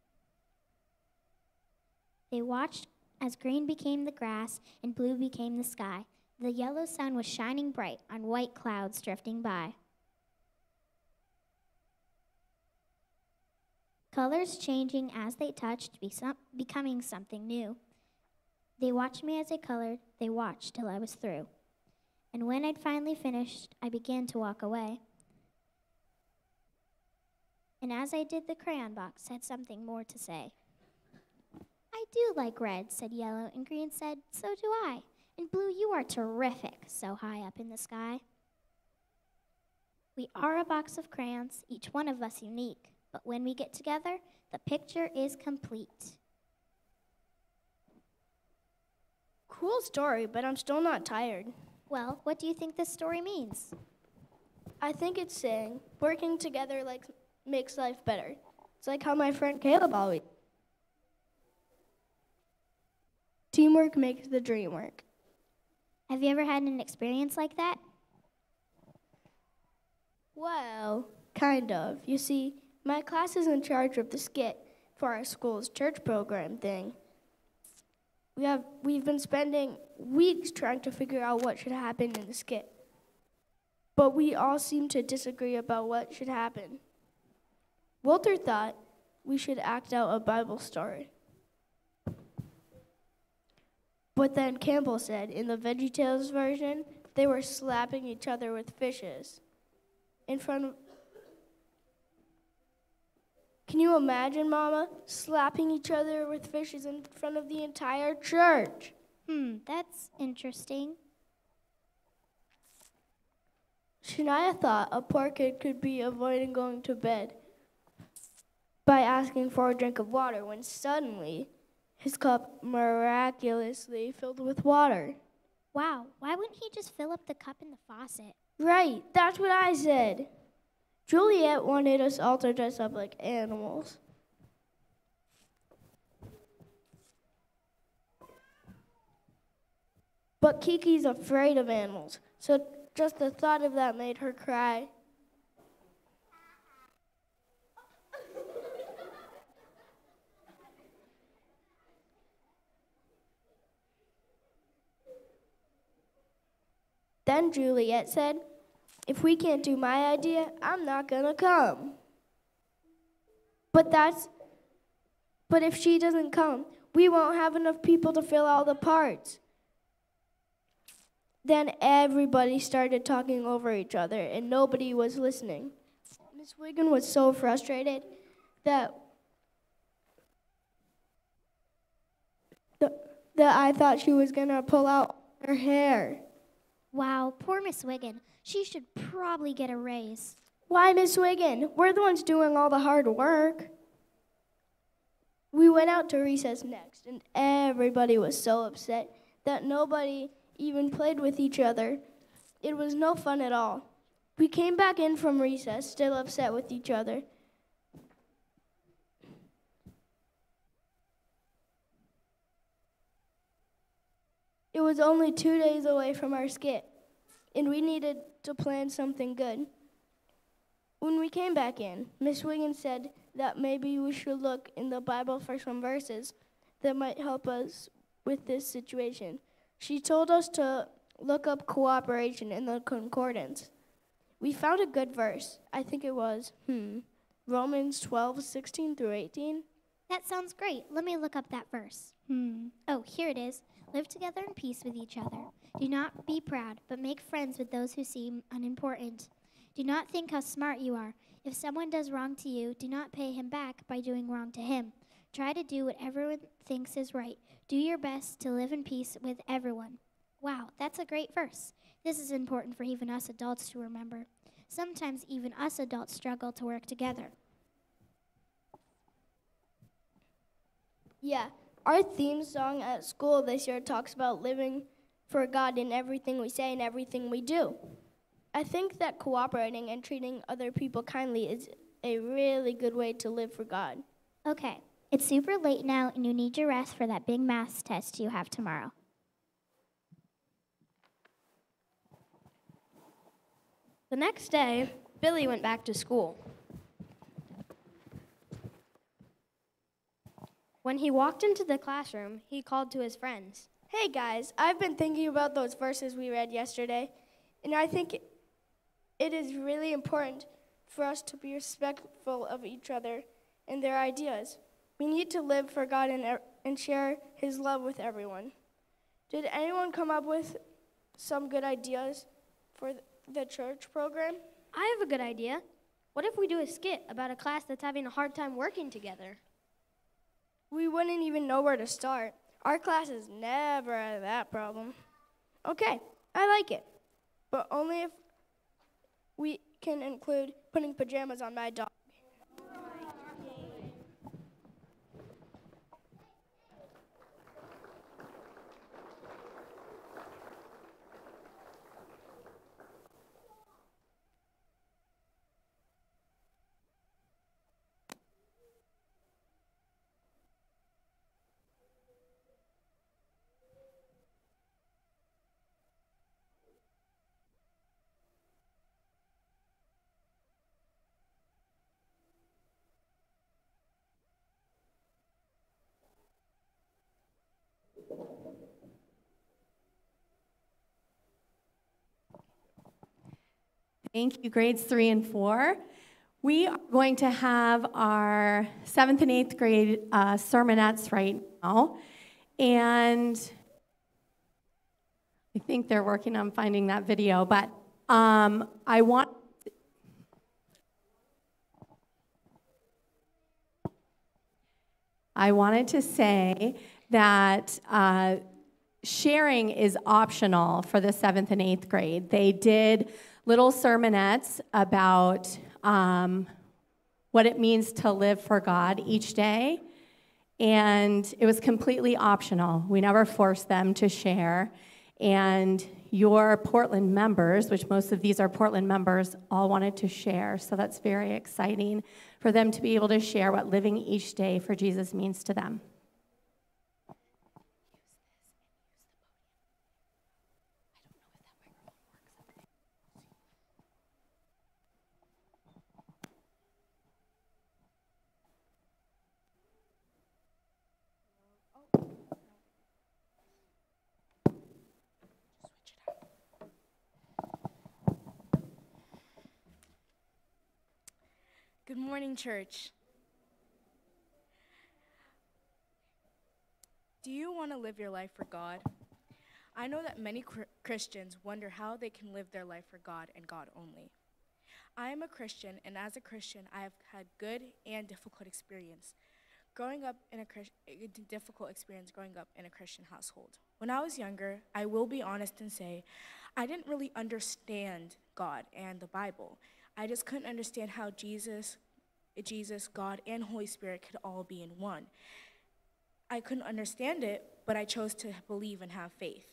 They watched as green became the grass and blue became the sky. The yellow sun was shining bright on white clouds drifting by. Colors changing as they touched, be some, becoming something new. They watched me as I colored, they watched till I was through. And when I'd finally finished, I began to walk away. And as I did, the crayon box had something more to say. I do like red, said Yellow, and Green said, so do I. And Blue, you are terrific, so high up in the sky. We are a box of crayons, each one of us unique. But when we get together, the picture is complete. Cool story, but I'm still not tired. Well, what do you think this story means? I think it's saying working together like makes life better. It's like how my friend Caleb always. Teamwork makes the dream work. Have you ever had an experience like that? Well, kind of. You see, my class is in charge of the skit for our school's church program thing. We have, we've been spending weeks trying to figure out what should happen in the skit. But we all seem to disagree about what should happen. Walter thought we should act out a Bible story. But then Campbell said in the VeggieTales version, they were slapping each other with fishes in front of... Can you imagine, Mama, slapping each other with fishes in front of the entire church? Hmm, that's interesting. Shania thought a poor kid could be avoiding going to bed by asking for a drink of water when suddenly his cup miraculously filled with water. Wow, why wouldn't he just fill up the cup in the faucet? Right, that's what I said. Juliet wanted us all to dress up like animals. But Kiki's afraid of animals, so just the thought of that made her cry. Then Juliet said, if we can't do my idea, I'm not gonna come. But that's, but if she doesn't come, we won't have enough people to fill all the parts. Then everybody started talking over each other and nobody was listening. Miss Wiggin was so frustrated that th- that I thought she was going to pull out her hair. Wow, poor Miss Wiggin. She should probably get a raise. Why, Miss Wiggin? We're the ones doing all the hard work. We went out to recess next, and everybody was so upset that nobody even played with each other. It was no fun at all. We came back in from recess, still upset with each other. It was only two days away from our skit, and we needed to plan something good. When we came back in, Miss Wiggins said that maybe we should look in the Bible for some verses that might help us with this situation. She told us to look up cooperation in the concordance. We found a good verse. I think it was, hmm, Romans twelve, sixteen through eighteen. That sounds great. Let me look up that verse. Hmm. Oh, here it is. Live together in peace with each other. Do not be proud, but make friends with those who seem unimportant. Do not think how smart you are. If someone does wrong to you, do not pay him back by doing wrong to him. Try to do what everyone thinks is right. Do your best to live in peace with everyone. Wow, that's a great verse. This is important for even us adults to remember. Sometimes even us adults struggle to work together. Yeah, our theme song at school this year talks about living for God in everything we say and everything we do. I think that cooperating and treating other people kindly is a really good way to live for God. Okay, it's super late now and you need your rest for that big math test you have tomorrow. The next day, Billy went back to school. When he walked into the classroom, he called to his friends. Hey guys, I've been thinking about those verses we read yesterday, and I think it, it is really important for us to be respectful of each other and their ideas. We need to live for God and, and share His love with everyone. Did anyone come up with some good ideas for the church program? I have a good idea. What if we do a skit about a class that's having a hard time working together? We wouldn't even know where to start. Our classes never had that problem. Okay, I like it, but only if we can include putting pajamas on my dog. Thank you, grades three and four. We are going to have our seventh and eighth grade uh, sermonettes right now. And I think they're working on finding that video, but um, I want I wanted to say that uh, sharing is optional for the seventh and eighth grade. They did little sermonettes about um, what it means to live for God each day, and it was completely optional. We never forced them to share, and your Portland members, which most of these are Portland members, all wanted to share, so that's very exciting for them to be able to share what living each day for Jesus means to them. Good morning, church. Do you want to live your life for God? I know that many cr- Christians wonder how they can live their life for God and God only. I am a Christian, and as a Christian, I have had good and difficult experience. growing up in a, Chris- a difficult experience growing up in a Christian household. When I was younger, I will be honest and say, I didn't really understand God and the Bible. I just couldn't understand how Jesus, Jesus, God, and Holy Spirit could all be in one. I couldn't understand it, but I chose to believe and have faith.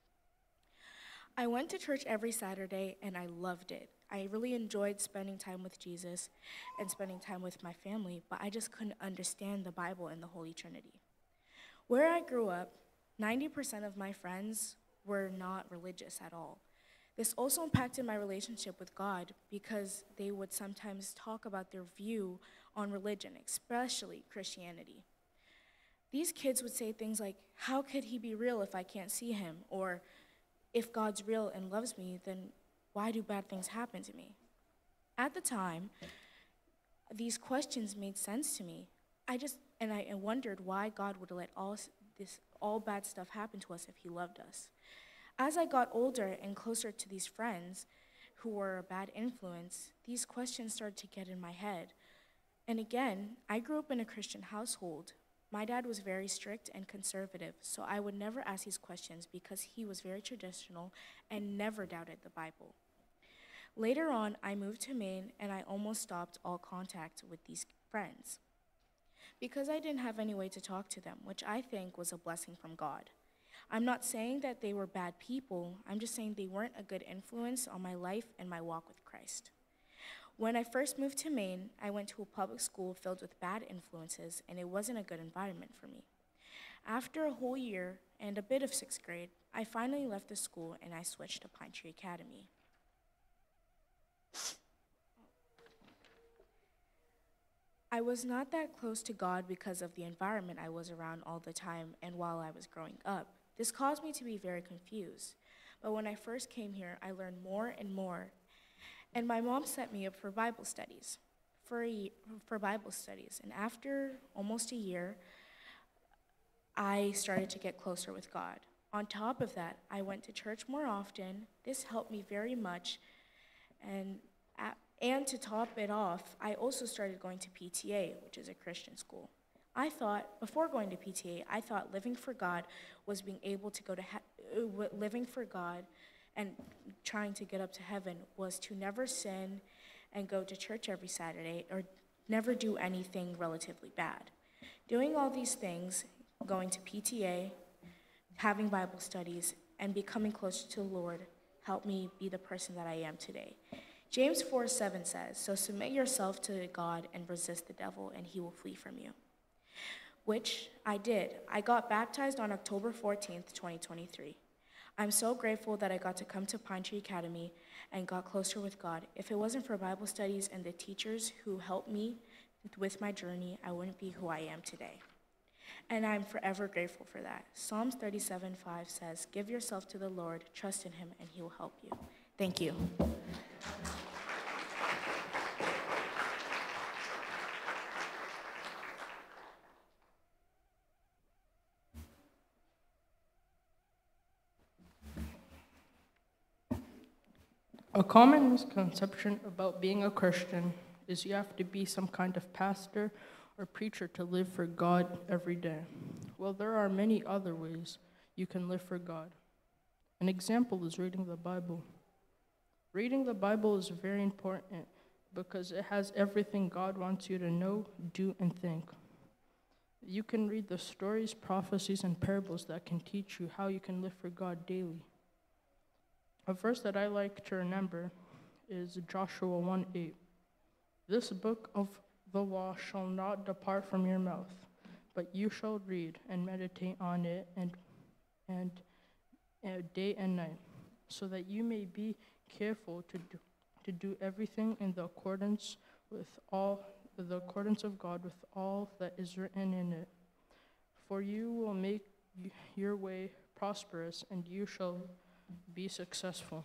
I went to church every Saturday, and I loved it. I really enjoyed spending time with Jesus and spending time with my family, but I just couldn't understand the Bible and the Holy Trinity. Where I grew up, ninety percent of my friends were not religious at all. This also impacted my relationship with God because they would sometimes talk about their view on religion, especially Christianity. These kids would say things like, how could he be real if I can't see him? Or, if God's real and loves me, then why do bad things happen to me? At the time, these questions made sense to me. I just, and I wondered why God would let all this, all bad stuff happen to us if he loved us. As I got older and closer to these friends who were a bad influence, these questions started to get in my head. And again, I grew up in a Christian household. My dad was very strict and conservative, so I would never ask these questions because he was very traditional and never doubted the Bible. Later on, I moved to Maine, and I almost stopped all contact with these friends because I didn't have any way to talk to them, which I think was a blessing from God. I'm not saying that they were bad people. I'm just saying they weren't a good influence on my life and my walk with Christ. When I first moved to Maine, I went to a public school filled with bad influences, and it wasn't a good environment for me. After a whole year and a bit of sixth grade, I finally left the school and I switched to Pine Tree Academy. I was not that close to God because of the environment I was around all the time and while I was growing up. This caused me to be very confused. But when I first came here, I learned more and more. And my mom set me up for Bible studies, for, a, for Bible studies. And after almost a year, I started to get closer with God. On top of that, I went to church more often. This helped me very much. And, at, and to top it off, I also started going to P T A, which is a Christian school. I thought, before going to P T A, I thought living for God was being able to go to, he- living for God and trying to get up to heaven was to never sin and go to church every Saturday or never do anything relatively bad. Doing all these things, going to P T A, having Bible studies, and becoming closer to the Lord helped me be the person that I am today. James four seven says, so submit yourself to God and resist the devil, and he will flee from you. Which I did. I got baptized on October fourteenth, twenty twenty-three. I'm so grateful that I got to come to Pine Tree Academy and got closer with God. If it wasn't for Bible studies and the teachers who helped me with my journey, I wouldn't be who I am today. And I'm forever grateful for that. Psalms thirty-seven five says, give yourself to the Lord, trust in him, and he will help you. Thank you. A common misconception about being a Christian is you have to be some kind of pastor or preacher to live for God every day. Well, there are many other ways you can live for God. An example is reading the Bible. Reading the Bible is very important because it has everything God wants you to know, do, and think. You can read the stories, prophecies, and parables that can teach you how you can live for God daily. A verse that I like to remember is Joshua one eight. This book of the law shall not depart from your mouth, but you shall read and meditate on it and, and uh, day and night, so that you may be careful to do, to do everything in the accordance with all the accordance of God with all that is written in it. For you will make your way prosperous, and you shall be successful.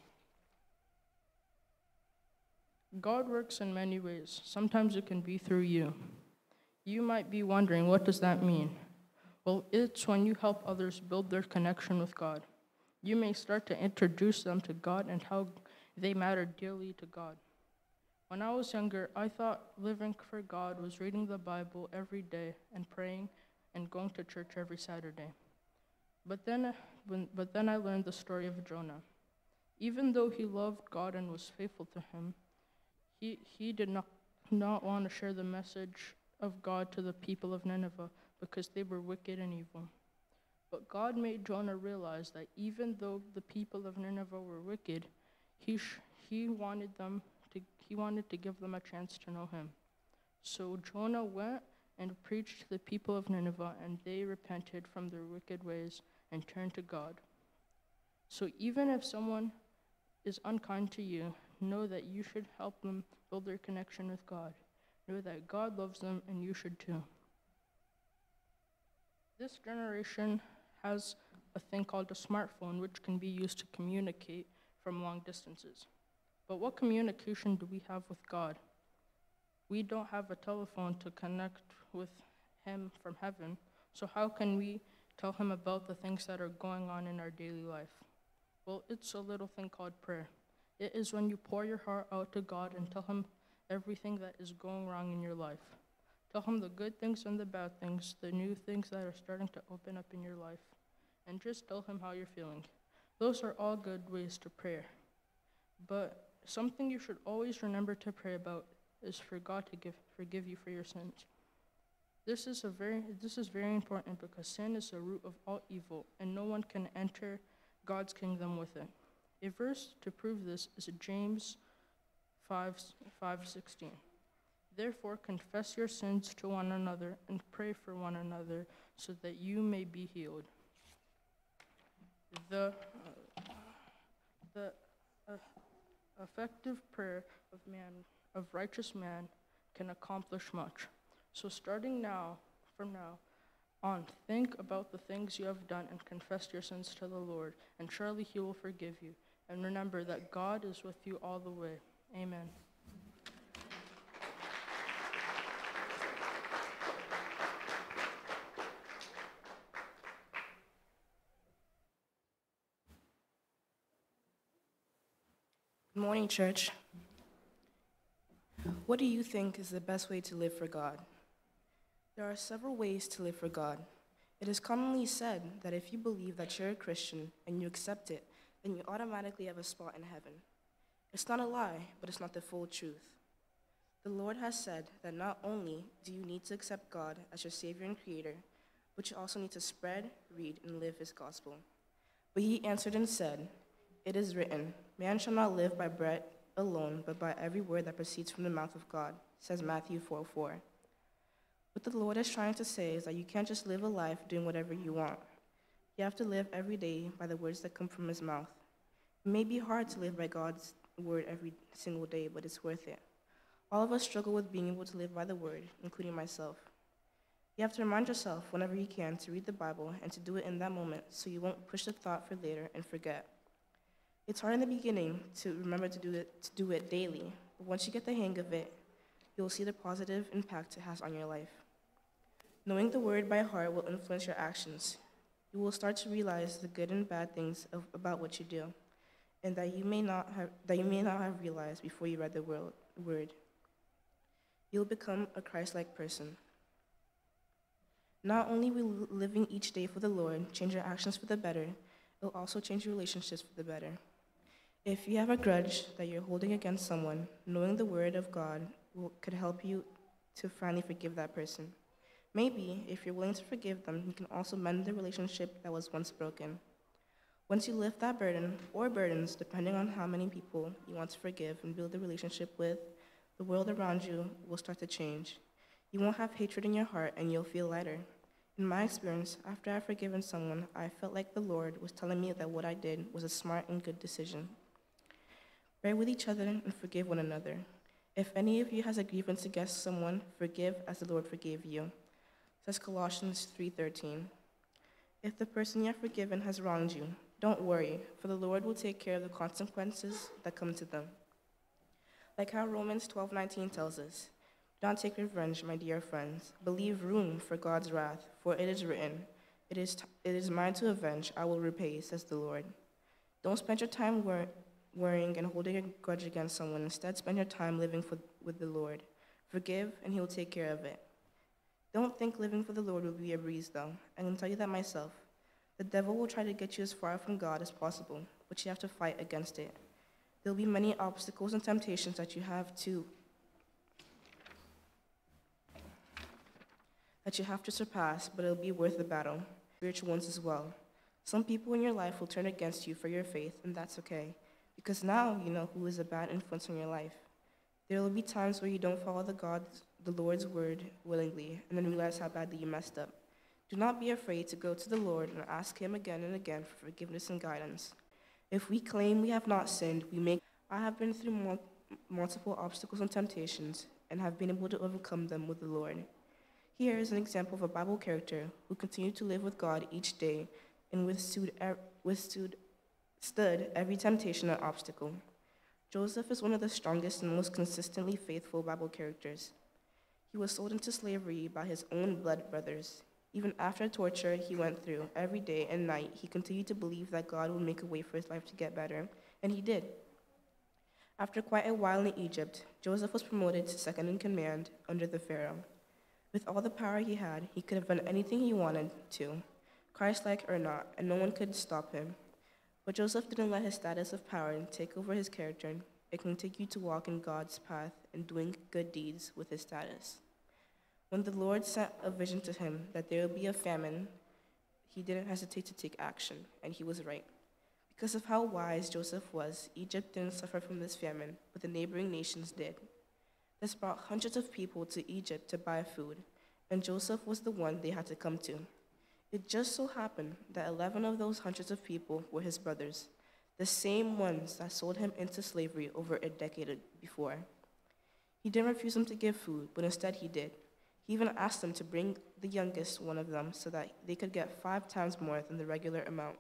God works in many ways. Sometimes it can be through you. You might be wondering, what does that mean? Well, it's when you help others build their connection with God. You may start to introduce them to God and how they matter dearly to God. When I was younger, I thought living for God was reading the Bible every day and praying and going to church every Saturday. But then, when, but then I learned the story of Jonah. Even though he loved God and was faithful to him, he, he did not, not want to share the message of God to the people of Nineveh because they were wicked and evil. But God made Jonah realize that even though the people of Nineveh were wicked, he, sh- he wanted them to, he wanted to give them a chance to know him. So Jonah went and preached to the people of Nineveh, and they repented from their wicked ways and turned to God. So even if someone is unkind to you, know that you should help them build their connection with God. Know that God loves them, and you should too. This generation has a thing called a smartphone, which can be used to communicate from long distances. But what communication do we have with God? We don't have a telephone to connect with him from heaven, so how can we tell him about the things that are going on in our daily life? Well, it's a little thing called prayer. It is when you pour your heart out to God and tell him everything that is going wrong in your life. Tell him the good things and the bad things, the new things that are starting to open up in your life, and just tell him how you're feeling. Those are all good ways to pray. But something you should always remember to pray about is for God to give, forgive you for your sins. This is, a very, this is very important because sin is the root of all evil, and no one can enter God's kingdom with it. A verse to prove this is James five sixteen. Therefore, confess your sins to one another and pray for one another so that you may be healed. The, uh, the uh, effective prayer of man, of righteous man, can accomplish much. So starting now, from now on, think about the things you have done and confess your sins to the Lord, and surely he will forgive you. And remember that God is with you all the way. Amen. Good morning, church. What do you think is the best way to live for God? There are several ways to live for God. It is commonly said that if you believe that you're a Christian and you accept it, then you automatically have a spot in heaven. It's not a lie, but it's not the full truth. The Lord has said that not only do you need to accept God as your Savior and Creator, but you also need to spread, read, and live his gospel. But he answered and said, "It is written, man shall not live by bread alone, but by every word that proceeds from the mouth of God," says Matthew four four. What the Lord is trying to say is that you can't just live a life doing whatever you want. You have to live every day by the words that come from his mouth. It may be hard to live by God's word every single day, but it's worth it. All of us struggle with being able to live by the word, including myself. You have to remind yourself whenever you can to read the Bible and to do it in that moment so you won't push the thought for later and forget. It's hard in the beginning to remember to do it, to do it daily, but once you get the hang of it, you'll see the positive impact it has on your life. Knowing the word by heart will influence your actions. You will start to realize the good and bad things of, about what you do, and that you may not have that you may not have realized before you read the word. word. You'll become a Christ-like person. Not only will living each day for the Lord change your actions for the better, it'll also change your relationships for the better. If you have a grudge that you're holding against someone, knowing the word of God will, could help you to finally forgive that person. Maybe, if you're willing to forgive them, you can also mend the relationship that was once broken. Once you lift that burden, or burdens, depending on how many people you want to forgive and build a relationship with, the world around you will start to change. You won't have hatred in your heart, and you'll feel lighter. In my experience, after I've forgiven someone, I felt like the Lord was telling me that what I did was a smart and good decision. Bear with each other and forgive one another. If any of you has a grievance against someone, forgive as the Lord forgave you. Says Colossians three thirteen. If the person you have forgiven has wronged you, don't worry, for the Lord will take care of the consequences that come to them. Like how Romans twelve nineteen tells us, "Do not take revenge, my dear friends, but leave room for God's wrath, for it is written, it is, t- it is mine to avenge, I will repay, says the Lord." Don't spend your time wor- worrying, and holding a grudge against someone. Instead, spend your time living for, with the Lord. Forgive, and He will take care of it. Don't think living for the Lord will be a breeze, though. I can tell you that myself. The devil will try to get you as far from God as possible, but you have to fight against it. There will be many obstacles and temptations that you have to that you have to surpass, but it'll be worth the battle. Spiritual ones as well. Some people in your life will turn against you for your faith, and that's okay, because now you know who is a bad influence in your life. There will be times where you don't follow the God's, the Lord's word willingly, and then realize how badly you messed up. Do not be afraid to go to the Lord and ask Him again and again for forgiveness and guidance. If we claim we have not sinned, we make. I have been through mul- multiple obstacles and temptations and have been able to overcome them with the Lord. Here is an example of a Bible character who continued to live with God each day and withstood, withstood stood every temptation and obstacle. Joseph is one of the strongest and most consistently faithful Bible characters. He was sold into slavery by his own blood brothers. Even after torture he went through every day and night, he continued to believe that God would make a way for his life to get better, and he did. After quite a while in Egypt, Joseph was promoted to second in command under the Pharaoh. With all the power he had, he could have done anything he wanted to, Christ-like or not, and no one could stop him. But Joseph didn't let his status of power take over his character and continued to walk in God's path and doing good deeds with his status. When the Lord sent a vision to him that there would be a famine, he didn't hesitate to take action, and he was right. Because of how wise Joseph was, Egypt didn't suffer from this famine, but the neighboring nations did. This brought hundreds of people to Egypt to buy food, and Joseph was the one they had to come to. It just so happened that eleven of those hundreds of people were his brothers, the same ones that sold him into slavery over a decade before. He didn't refuse them to give food, but instead he did. He even asked them to bring the youngest one of them so that they could get five times more than the regular amount.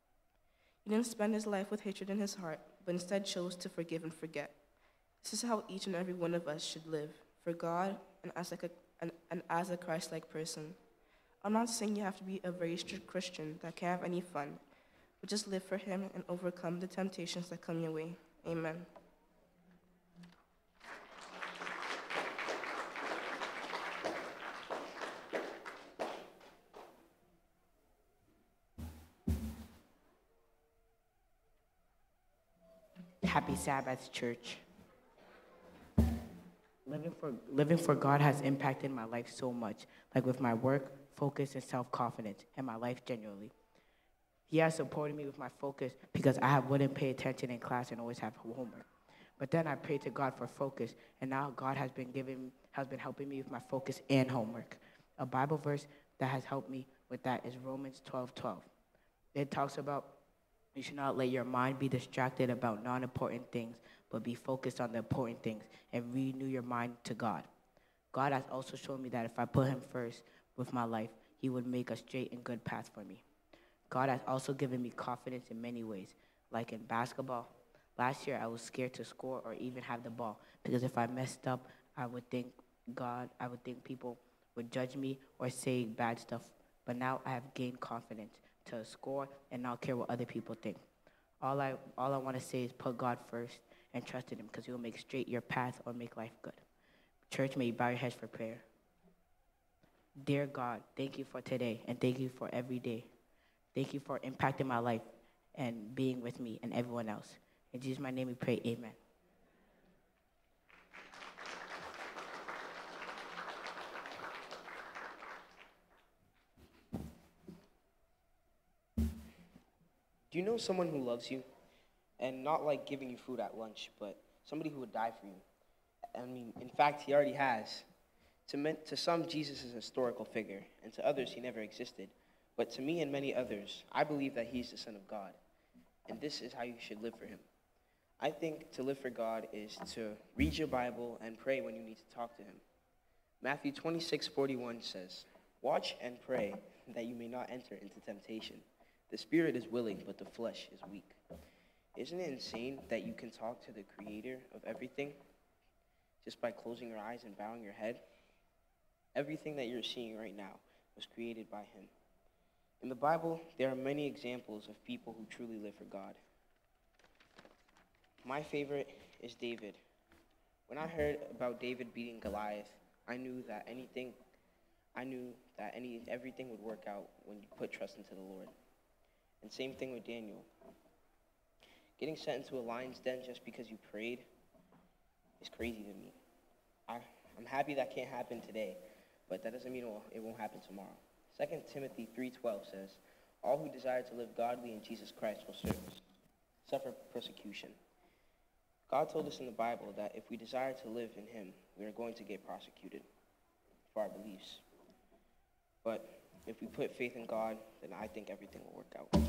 He didn't spend his life with hatred in his heart, but instead chose to forgive and forget. This is how each and every one of us should live, for God and as, like a, and, and as a Christ-like person. I'm not saying you have to be a very strict Christian that can't have any fun, but just live for Him and overcome the temptations that come your way. Amen. Happy Sabbath, church. Living for, living for God has impacted my life so much, like with my work, focus, and self-confidence, and my life generally. He has supported me with my focus because I have, wouldn't pay attention in class and always have homework. But then I prayed to God for focus, and now God has been giving, has been helping me with my focus and homework. A Bible verse that has helped me with that is Romans twelve twelve. It talks about you should not let your mind be distracted about non-important things, but be focused on the important things and renew your mind to God. God has also shown me that if I put Him first with my life, He would make a straight and good path for me. God has also given me confidence in many ways, like in basketball. Last year, I was scared to score or even have the ball, because if I messed up, I would think God, I would think people would judge me or say bad stuff. But now I have gained confidence to score and not care what other people think. All I, all I want to say is put God first and trust in Him, because He will make straight your path or make life good. Church, may you bow your heads for prayer. Dear God, thank you for today, and thank you for every day. Thank you for impacting my life and being with me and everyone else. In Jesus' my name we pray, amen. Do you know someone who loves you? And not like giving you food at lunch, but somebody who would die for you. I mean, in fact, He already has. To, men, to some, Jesus is a historical figure, and to others, He never existed. But to me and many others, I believe that He's the Son of God, and this is how you should live for Him. I think to live for God is to read your Bible and pray when you need to talk to Him. Matthew twenty-six forty-one says, "Watch and pray that you may not enter into temptation. The spirit is willing, but the flesh is weak." Isn't it insane that you can talk to the Creator of everything just by closing your eyes and bowing your head? Everything that you're seeing right now was created by Him. In the Bible, there are many examples of people who truly live for God. my favorite is David. When I heard about David beating Goliath, I knew that anything, I knew that any everything would work out when you put trust into the Lord. And same thing with Daniel. Getting sent into a lion's den just because you prayed is crazy to me. I, I'm happy that can't happen today, but that doesn't mean it won't, it won't happen tomorrow. Second Timothy three twelve says, all who desire to live godly in Jesus Christ will serve, suffer persecution. God told us in the Bible that if we desire to live in him, we are going to get prosecuted for our beliefs. But if we put faith in God, then I think everything will work out.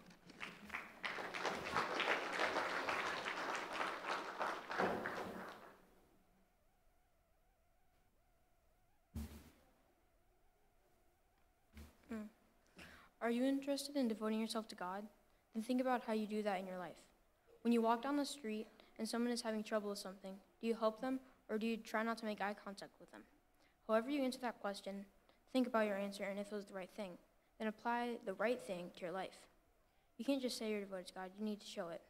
Mm. Are you interested in devoting yourself to God? Then think about how you do that in your life. When you walk down the street and someone is having trouble with something, do you help them or do you try not to make eye contact with them? However you answer that question, think about your answer and if it was the right thing. Then apply the right thing to your life. You can't just say you're devoted to God, you need to show it.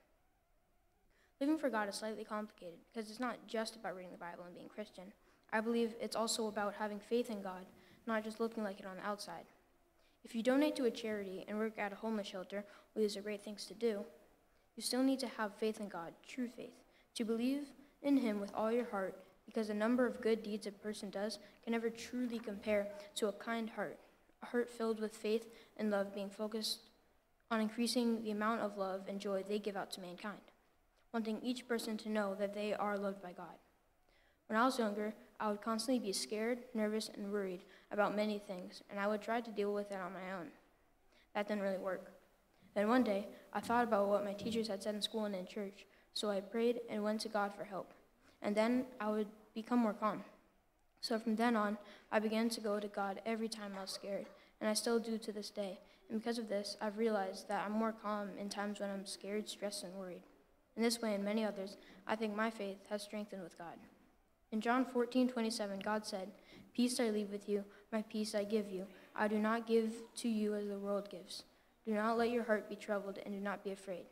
Living for God is slightly complicated because it's not just about reading the Bible and being Christian. I believe it's also about having faith in God, not just looking like it on the outside. If you donate to a charity and work at a homeless shelter, well, these are great things to do, you still need to have faith in God, true faith, to believe in him with all your heart, because the number of good deeds a person does can never truly compare to a kind heart, a heart filled with faith and love being focused on increasing the amount of love and joy they give out to mankind, wanting each person to know that they are loved by God. When I was younger, I would constantly be scared, nervous, and worried about many things, and I would try to deal with it on my own. That didn't really work. Then one day, I thought about what my teachers had said in school and in church, so I prayed and went to God for help. And then I would become more calm. So from then on, I began to go to God every time I was scared, and I still do to this day. And because of this, I've realized that I'm more calm in times when I'm scared, stressed, and worried. In this way and many others, I think my faith has strengthened with God. In John fourteen twenty-seven, God said, peace I leave with you, my peace I give you. I do not give to you as the world gives. Do not let your heart be troubled, and do not be afraid.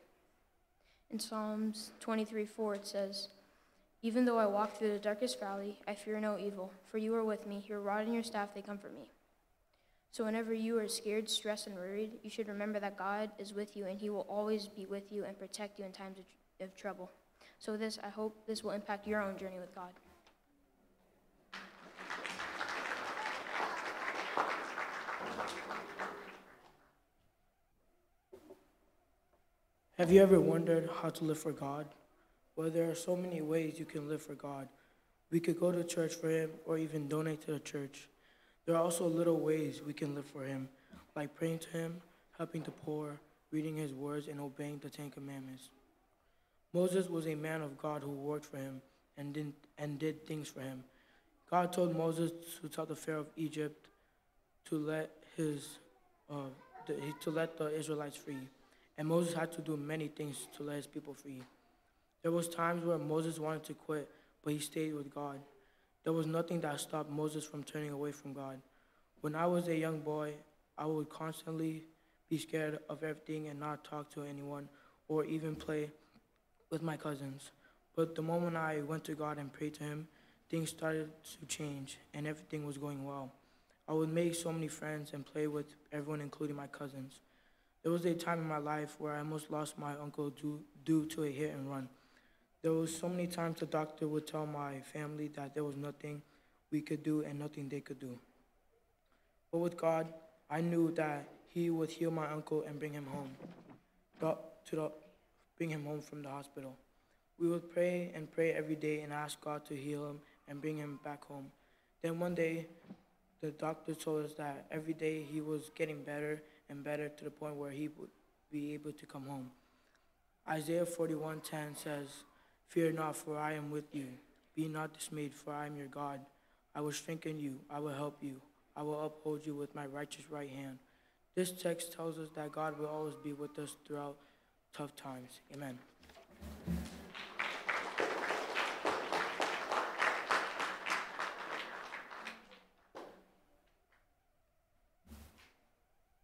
In Psalms twenty-three four, it says, even though I walk through the darkest valley, I fear no evil, for you are with me. Your rod and your staff, they comfort me. So whenever you are scared, stressed, and worried, you should remember that God is with you, and he will always be with you and protect you in times of, tr- of trouble. So with this, I hope this will impact your own journey with God. Have you ever wondered how to live for God? Well, there are so many ways you can live for God. We could go to church for him or even donate to the church. There are also little ways we can live for him, like praying to him, helping the poor, reading his words, and obeying the Ten Commandments. Moses was a man of God who worked for him and did, and did things for him. God told Moses to tell the Pharaoh of Egypt to let his uh, the, to let the Israelites free. And Moses had to do many things to let his people free. There was times where Moses wanted to quit, but he stayed with God. There was nothing that stopped Moses from turning away from God. When I was a young boy, I would constantly be scared of everything and not talk to anyone or even play with my cousins. But the moment I went to God and prayed to him, things started to change and everything was going well. I would make so many friends and play with everyone, including my cousins. There was a time in my life where I almost lost my uncle due, due to a hit and run. There was so many times the doctor would tell my family that there was nothing we could do and nothing they could do. But with God, I knew that he would heal my uncle and bring him home, to the, bring him home from the hospital. We would pray and pray every day and ask God to heal him and bring him back home. Then one day, the doctor told us that every day he was getting better and better to the point where he would be able to come home. Isaiah forty-one ten says, fear not, for I am with you. Be not dismayed, for I am your God. I will strengthen you. I will help you. I will uphold you with my righteous right hand. This text tells us that God will always be with us throughout tough times. Amen.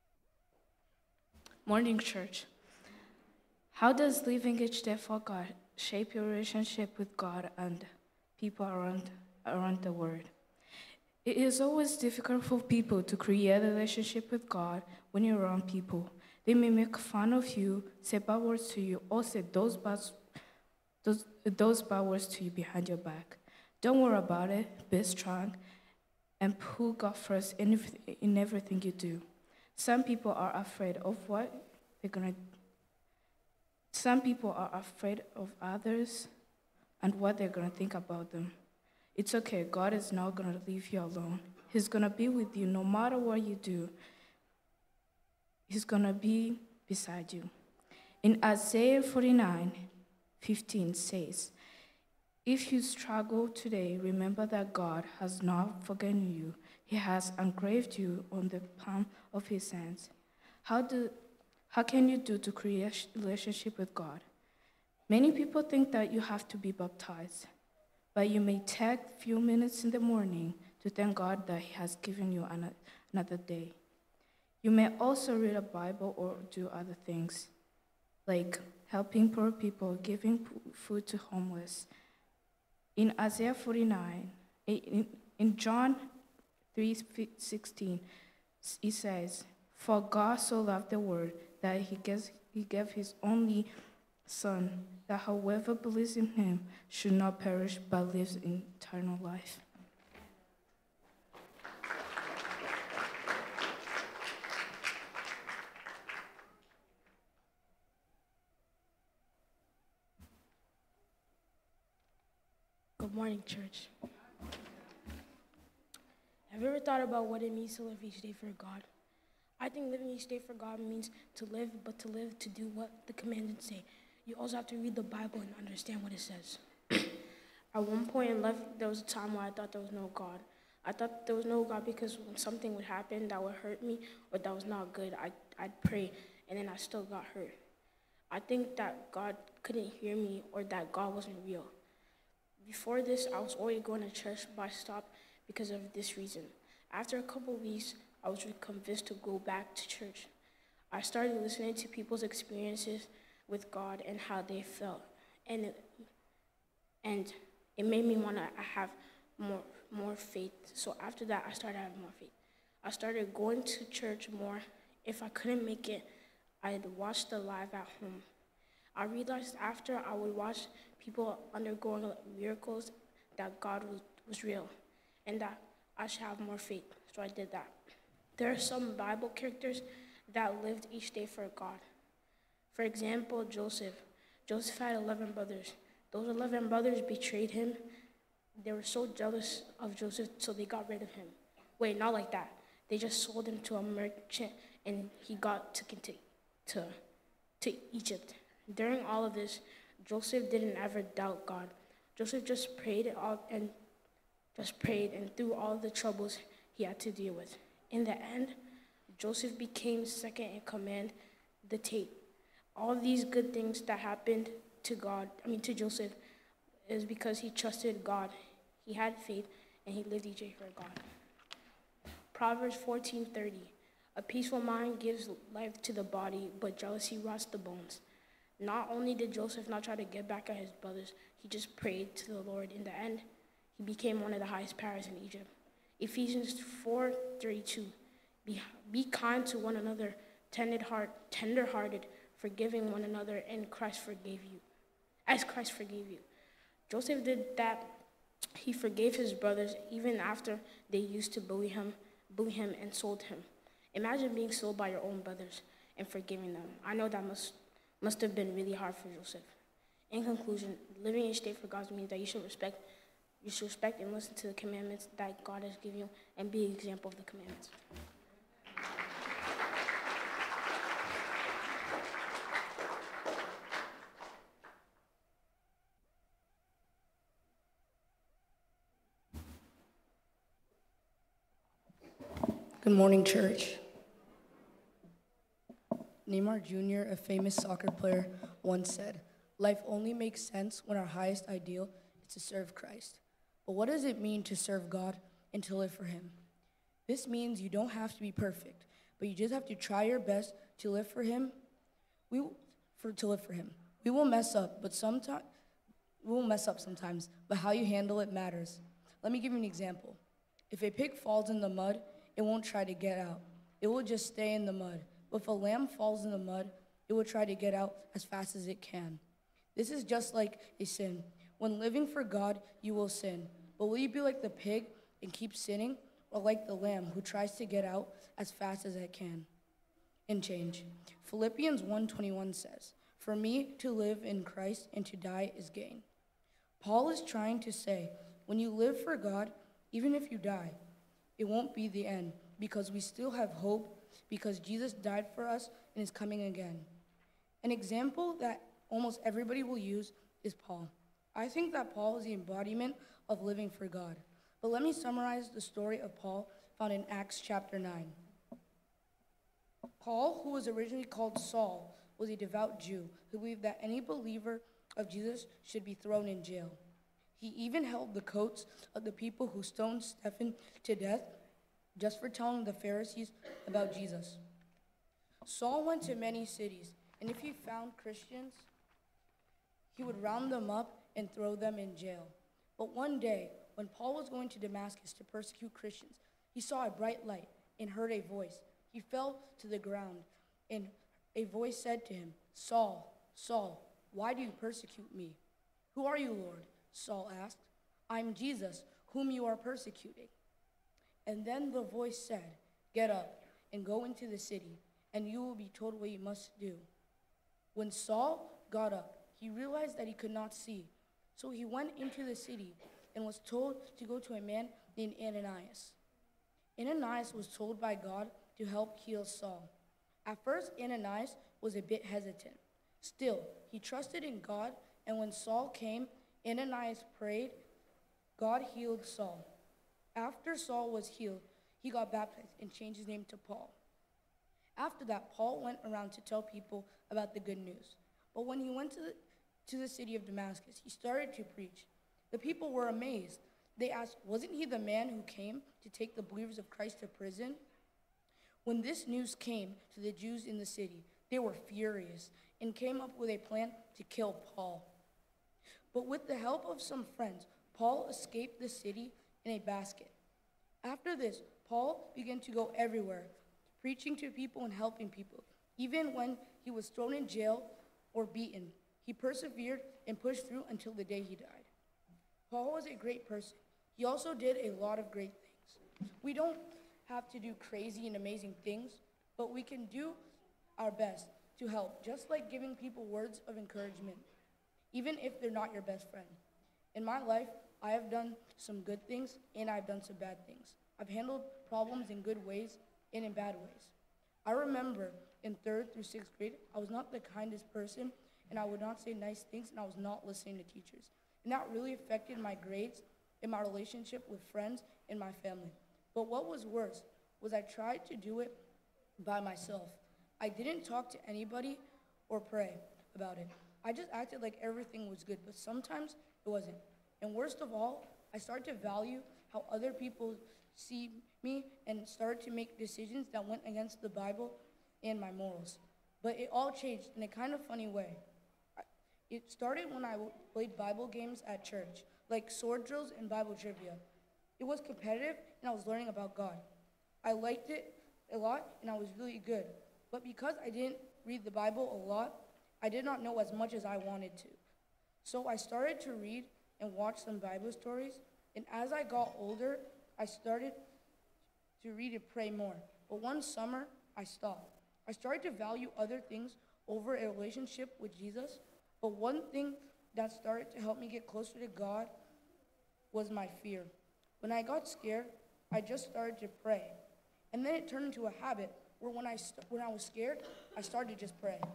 Morning, church. How does living each day for God shape your relationship with God and people around, around the world. It is always difficult for people to create a relationship with God when you're around people. They may make fun of you, say bad words to you, or say those bad, those, those bad words to you behind your back. Don't worry about it, be strong, and put God first in everything, in everything you do. Some people are afraid of what they're gonna Some people are afraid of others and what they're gonna think about them. It's okay, God is not gonna leave you alone. He's gonna be with you no matter what you do. He's gonna be beside you. In Isaiah forty-nine, fifteen says, if you struggle today, remember that God has not forgotten you. He has engraved you on the palm of his hands. How do How can you do to create a relationship with God? Many people think that you have to be baptized, but you may take a few minutes in the morning to thank God that he has given you another day. You may also read a Bible or do other things, like helping poor people, giving food to homeless. In Isaiah forty-nine, in, in John three sixteen, it says, for God so loved the world that he gave, he gave his only Son, that whoever believes in him should not perish but lives in eternal life. Good morning, church. Have you ever thought about what it means to live each day for God? I think living each day for God means to live, but to live to do what the commandments say. You also have to read the Bible and understand what it says. At one point in life, there was a time where I thought there was no God. I thought there was no God because when something would happen that would hurt me or that was not good, I, I'd pray, and then I still got hurt. I think that God couldn't hear me or that God wasn't real. Before this, I was already going to church, but I stopped because of this reason. After a couple of weeks, I was convinced to go back to church. I started listening to people's experiences with God and how they felt. And it, and it made me want to have more, more faith. So after that, I started having more faith. I started going to church more. If I couldn't make it, I'd watch the live at home. I realized after I would watch people undergoing miracles that God was, was real and that I should have more faith. So I did that. There are some Bible characters that lived each day for God. For example, Joseph. Joseph had eleven brothers. Those eleven brothers betrayed him. They were so jealous of Joseph, so they got rid of him. Wait, not like that. They just sold him to a merchant, and he got taken to, to, to Egypt. During all of this, Joseph didn't ever doubt God. Joseph just prayed it all and just prayed, and through all the troubles he had to deal with. In the end, Joseph became second in command, the Tate. All these good things that happened to God, I mean to Joseph, is because he trusted God. He had faith, and he lived each day for God. Proverbs fourteen thirty, a peaceful mind gives life to the body, but jealousy rots the bones. Not only did Joseph not try to get back at his brothers, he just prayed to the Lord. In the end, he became one of the highest powers in Egypt. Ephesians four thirty-two, be, be kind to one another, tender heart, tender-hearted, forgiving one another, and Christ forgave you, as Christ forgave you. Joseph did that. He forgave his brothers even after they used to bully him, bully him and sold him. Imagine being sold by your own brothers and forgiving them. I know that must, must have been really hard for Joseph. In conclusion, living each day for God means that you should respect You should respect and listen to the commandments that God has given you and be an example of the commandments. Good morning, church. Neymar Junior, a famous soccer player, once said, "Life only makes sense when our highest ideal is to serve Christ." But what does it mean to serve God and to live for Him? This means you don't have to be perfect, but you just have to try your best to live for Him. We for to live for Him. We will mess up, but sometimes, We'll mess up sometimes, but how you handle it matters. Let me give you an example. If a pig falls in the mud, it won't try to get out. It will just stay in the mud. But if a lamb falls in the mud, it will try to get out as fast as it can. This is just like a sin. When living for God, you will sin. But will you be like the pig and keep sinning, or like the lamb who tries to get out as fast as it can and change? Philippians one twenty-one says, "For me to live in Christ and to die is gain." Paul is trying to say, when you live for God, even if you die, it won't be the end, because we still have hope, because Jesus died for us and is coming again. An example that almost everybody will use is Paul. I think that Paul is the embodiment of living for God. But let me summarize the story of Paul found in Acts chapter nine. Paul, who was originally called Saul, was a devout Jew who believed that any believer of Jesus should be thrown in jail. He even held the coats of the people who stoned Stephen to death just for telling the Pharisees about Jesus. Saul went to many cities, and if he found Christians, he would round them up and throw them in jail. But one day, when Paul was going to Damascus to persecute Christians, he saw a bright light and heard a voice. He fell to the ground, and a voice said to him, "Saul, Saul, why do you persecute me?" "Who are you, Lord?" Saul asked. "I'm Jesus, whom you are persecuting." And then the voice said, "Get up and go into the city, and you will be told what you must do." When Saul got up, he realized that he could not see. So he went into the city and was told to go to a man named Ananias. Ananias was told by God to help heal Saul. At first, Ananias was a bit hesitant. Still, he trusted in God, and when Saul came, Ananias prayed. God healed Saul. After Saul was healed, he got baptized and changed his name to Paul. After that, Paul went around to tell people about the good news. But when he went to the, to the city of Damascus, he started to preach. The people were amazed. They asked, "Wasn't he the man who came to take the believers of Christ to prison?" When this news came to the Jews in the city, they were furious and came up with a plan to kill Paul. But with the help of some friends, Paul escaped the city in a basket. After this, Paul began to go everywhere, preaching to people and helping people. Even when he was thrown in jail or beaten, he persevered and pushed through until the day he died. Paul was a great person. He also did a lot of great things. We don't have to do crazy and amazing things, but we can do our best to help, just like giving people words of encouragement, even if they're not your best friend. In my life, I have done some good things and I've done some bad things. I've handled problems in good ways and in bad ways. I remember in third through sixth grade, I was not the kindest person, and I would not say nice things, and I was not listening to teachers. And that really affected my grades and my relationship with friends and my family. But what was worse was I tried to do it by myself. I didn't talk to anybody or pray about it. I just acted like everything was good, but sometimes it wasn't. And worst of all, I started to value how other people see me and started to make decisions that went against the Bible and my morals. But it all changed in a kind of funny way. It started when I played Bible games at church, like sword drills and Bible trivia. It was competitive, and I was learning about God. I liked it a lot, and I was really good. But because I didn't read the Bible a lot, I did not know as much as I wanted to. So I started to read and watch some Bible stories, and as I got older, I started to read and pray more. But one summer, I stopped. I started to value other things over a relationship with Jesus, but one thing that started to help me get closer to God was my fear. When I got scared, I just started to pray. And then it turned into a habit where when I, st- when I was scared, I started to just pray.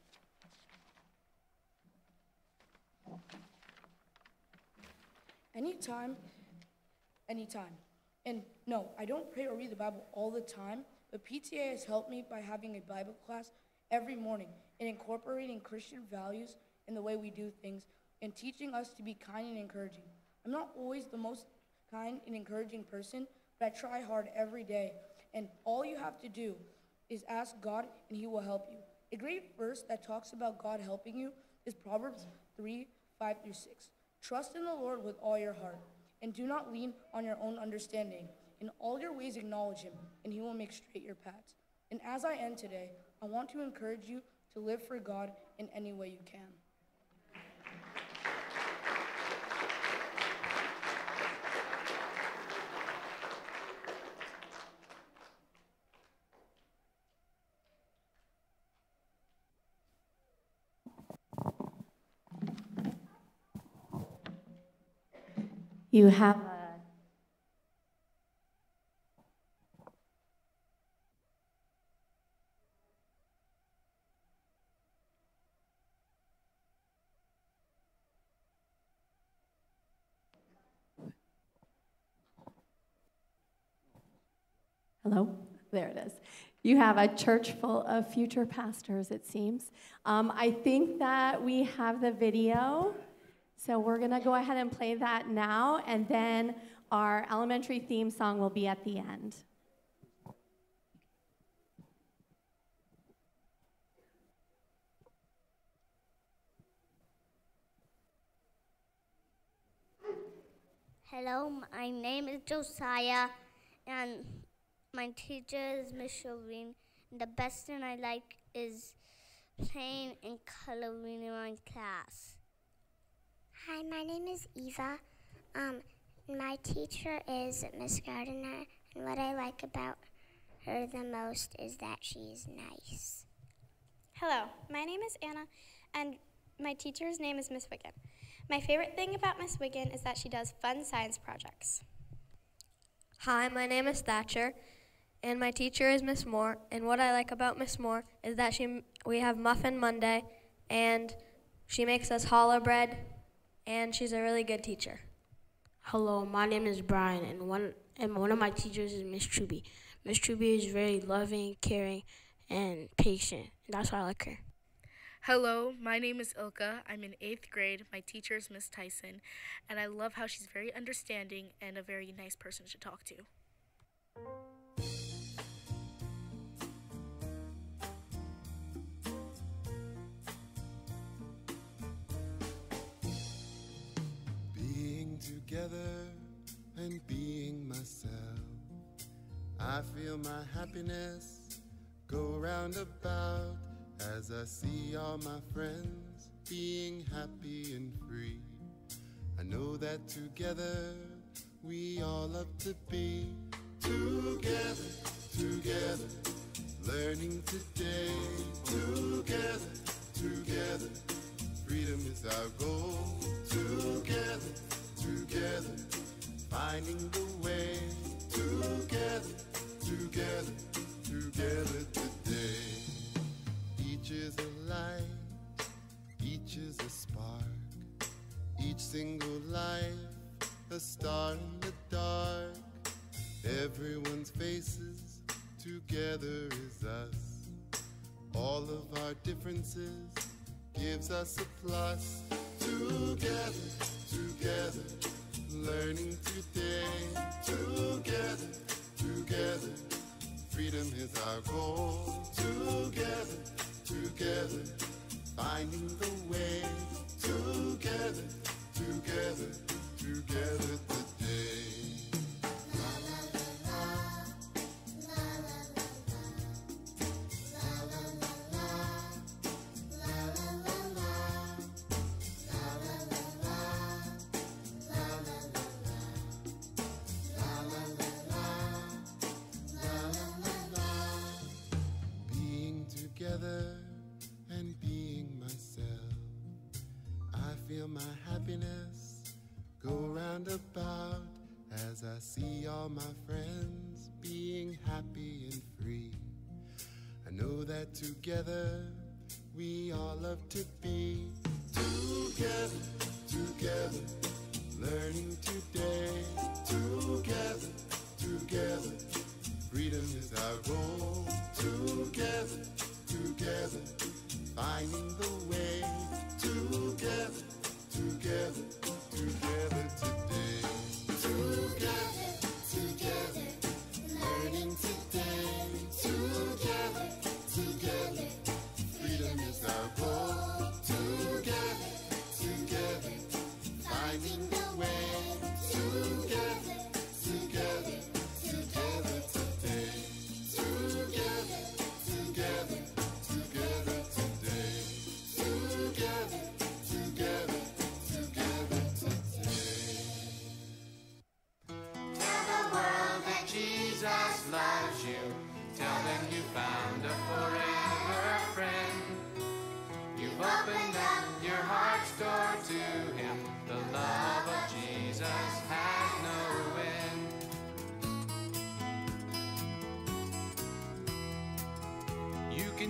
Anytime, anytime. And no, I don't pray or read the Bible all the time, but P T A has helped me by having a Bible class every morning and incorporating Christian values in the way we do things and teaching us to be kind and encouraging. I'm not always the most kind and encouraging person, but I try hard every day. And all you have to do is ask God and he will help you. A great verse that talks about God helping you is Proverbs three, five through six. Trust in the Lord with all your heart, and do not lean on your own understanding. In all your ways acknowledge him, and he will make straight your paths. And as I end today, I want to encourage you to live for God in any way you can. You have a Hello? There it is. You have a church full of future pastors, it seems. Um, I think that we have the video, so we're going to go ahead and play that now, and then our elementary theme song will be at the end. Hello, my name is Josiah, and my teacher is Miss Shereen. The best thing I like is playing and coloring in my class. Hi, my name is Eva. Um, my teacher is Miss Gardiner, and what I like about her the most is that she's nice. Hello, my name is Anna, and my teacher's name is Miss Wiggin. My favorite thing about Miss Wiggin is that she does fun science projects. Hi, my name is Thatcher, and my teacher is Miss Moore. And what I like about Miss Moore is that she we have Muffin Monday, and she makes us challah bread, and she's a really good teacher. Hello, my name is Brian, and one and one of my teachers is Miss Truby. Miss Truby is very loving, caring, and patient, and that's why I like her. Hello, my name is Ilka. I'm in eighth grade. My teacher is Miss Tyson, and I love how she's very understanding and a very nice person to talk to. Being together and being myself, I feel my happiness go round about as I see all my friends being happy and free. I know that together we all love to be together, together, learning today. Together, together, freedom is our goal. Together, together, finding the way. Together, together, together today. Each is a light, each is a spark, each single life, a star in the dark. Everyone's faces, together is us. All of our differences gives us a plus. Together, together, learning today. Together, together, freedom is our goal. Together, together, finding the way. Together, together, together today. Being together and being myself, I feel my happiness go round about as I see all my friends being happy and free. I know that together we all love to be together, together, learning today. Together, together, freedom is our goal. Together, together, finding the way. Together, together, together today. Together, together, learning today. Together, together, freedom is our goal. Together, together,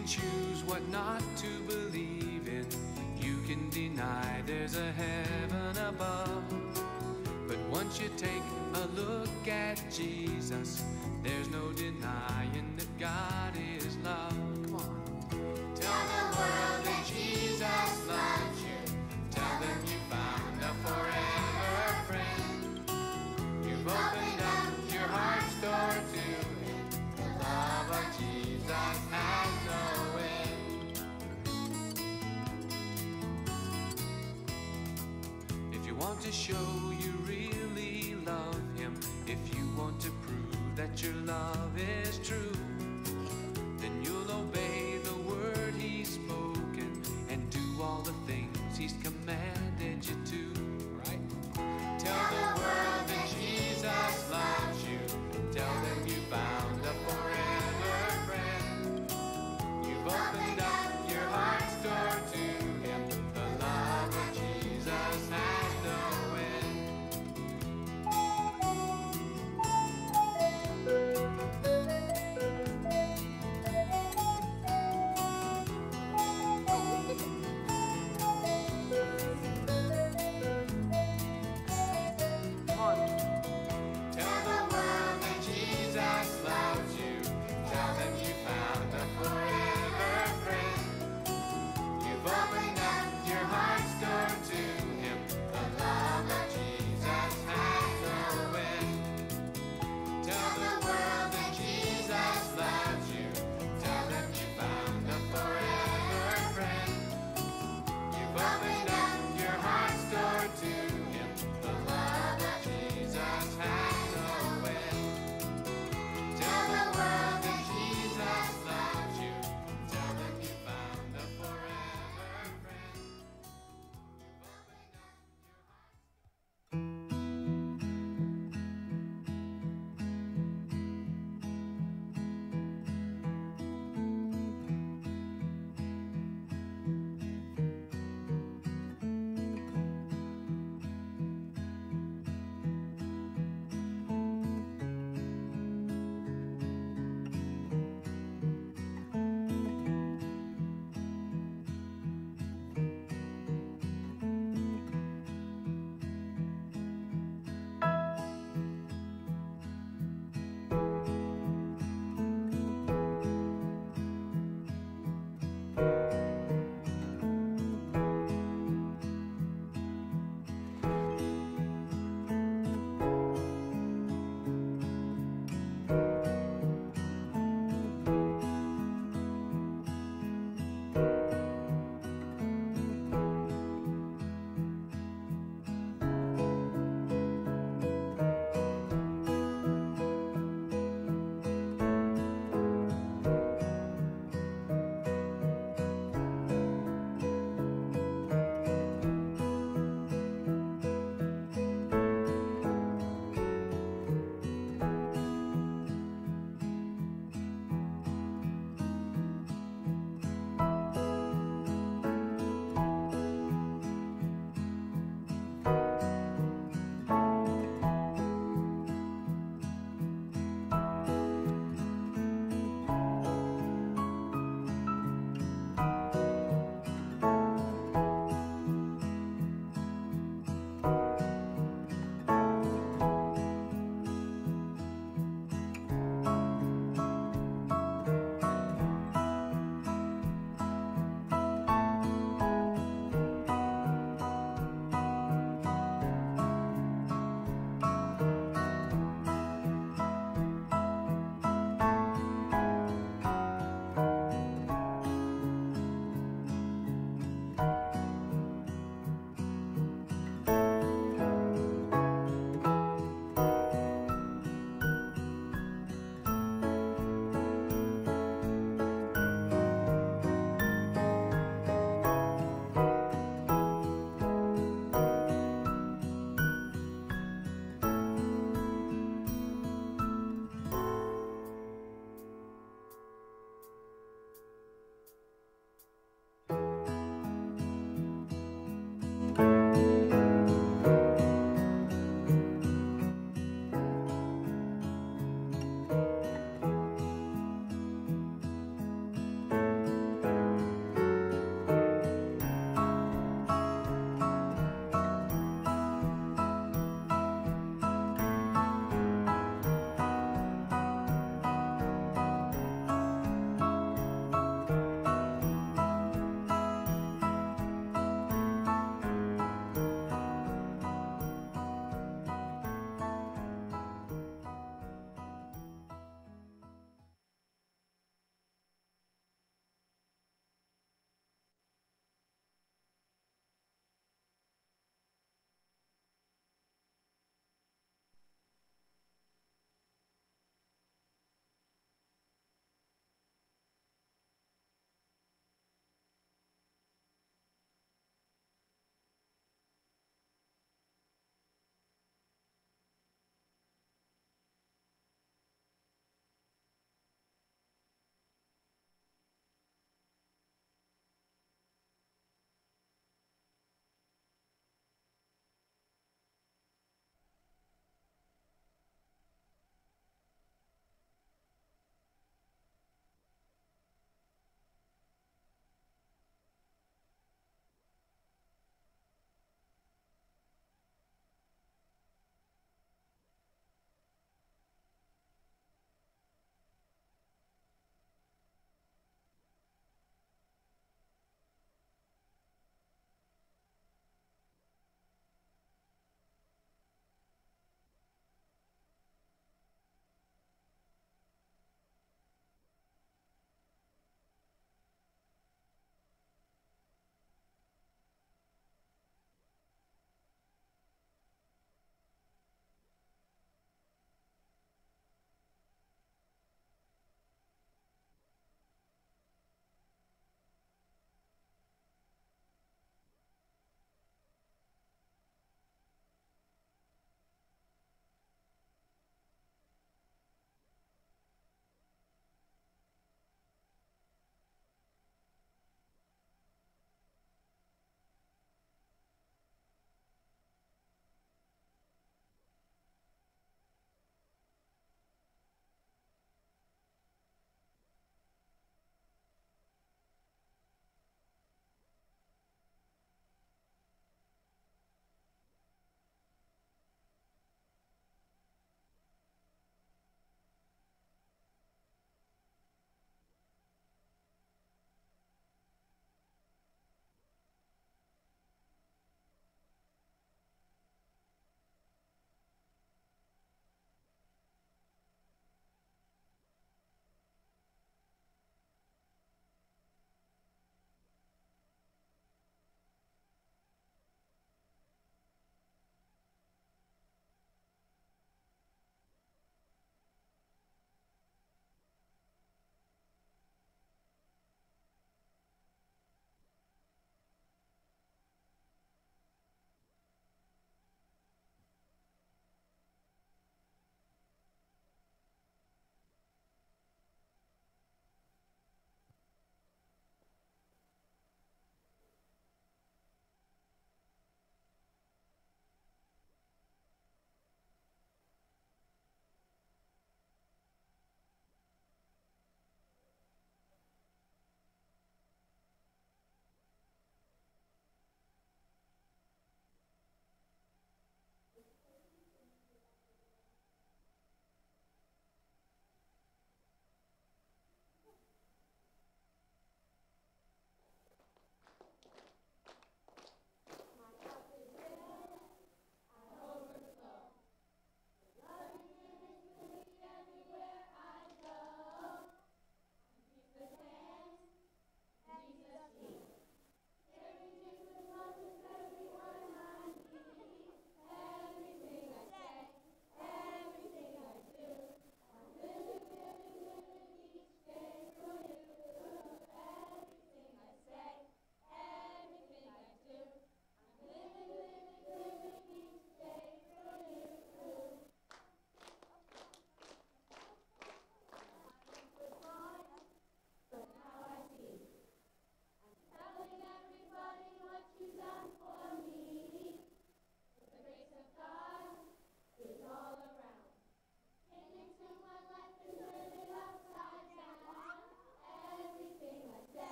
can choose what not to believe in. You can deny there's a heaven above. But once you take a look at Jesus, there's no denying that God is love. Come on. Tell the world that Jesus loves you. Tell them you found a forever friend. You've opened up your heart's door to him. The love of Jesus has no end. If you want to show you really love him, if you want to prove that your love is true, then you'll obey the word he's spoken and do all the things he's commanded you to. Right? Tell the world that Jesus loves you. Tell them you found a forever friend. You've opened up your heart's door to him. The love of Jesus has no end.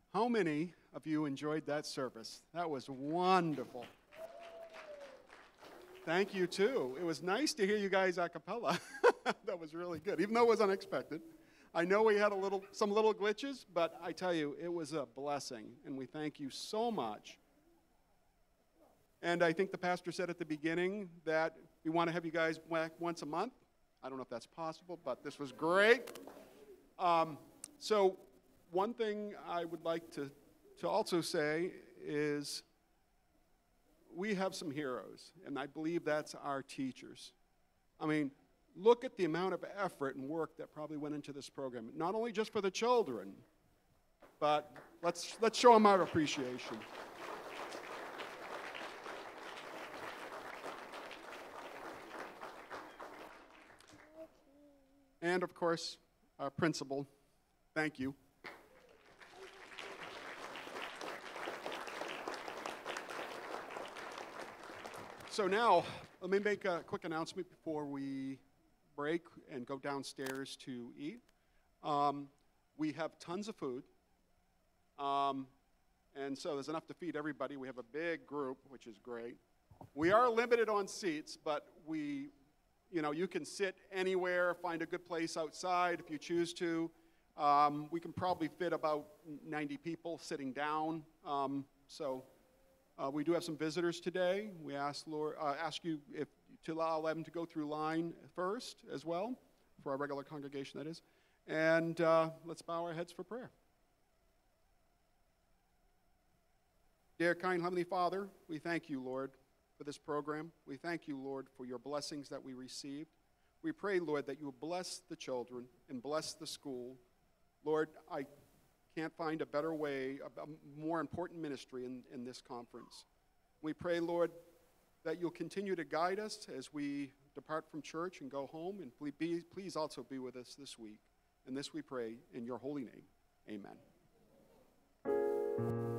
How many of you enjoyed that service? That was wonderful. Thank you, too. It was nice to hear you guys a cappella. That was really good, even though it was unexpected. I know we had a little, some little glitches, but I tell you, it was a blessing, and we thank you so much. And I think the pastor said at the beginning that we want to have you guys back once a month. I don't know if that's possible, but this was great. Um, so one thing I would like to, to also say is we have some heroes, and I believe that's our teachers. I mean, look at the amount of effort and work that probably went into this program, not only just for the children, but let's, let's show them our appreciation. And, of course, our principal, thank you. So now, let me make a quick announcement before we break and go downstairs to eat. Um, we have tons of food, um, and so there's enough to feed everybody. We have a big group, which is great. We are limited on seats, but we, you know, you can sit anywhere, find a good place outside if you choose to. Um, we can probably fit about ninety people sitting down, um, so. Uh, we do have some visitors today. We ask, Lord, uh, ask you if, to allow them to go through line first as well, for our regular congregation, that is. And uh, let's bow our heads for prayer. Dear kind Heavenly Father, we thank you, Lord, for this program. We thank you, Lord, for your blessings that we received. We pray, Lord, that you will bless the children and bless the school. Lord, I can't find a better way, a more important ministry in, in this conference. We pray, Lord, that you'll continue to guide us as we depart from church and go home, and please, please also be with us this week. And this we pray in your holy name. Amen.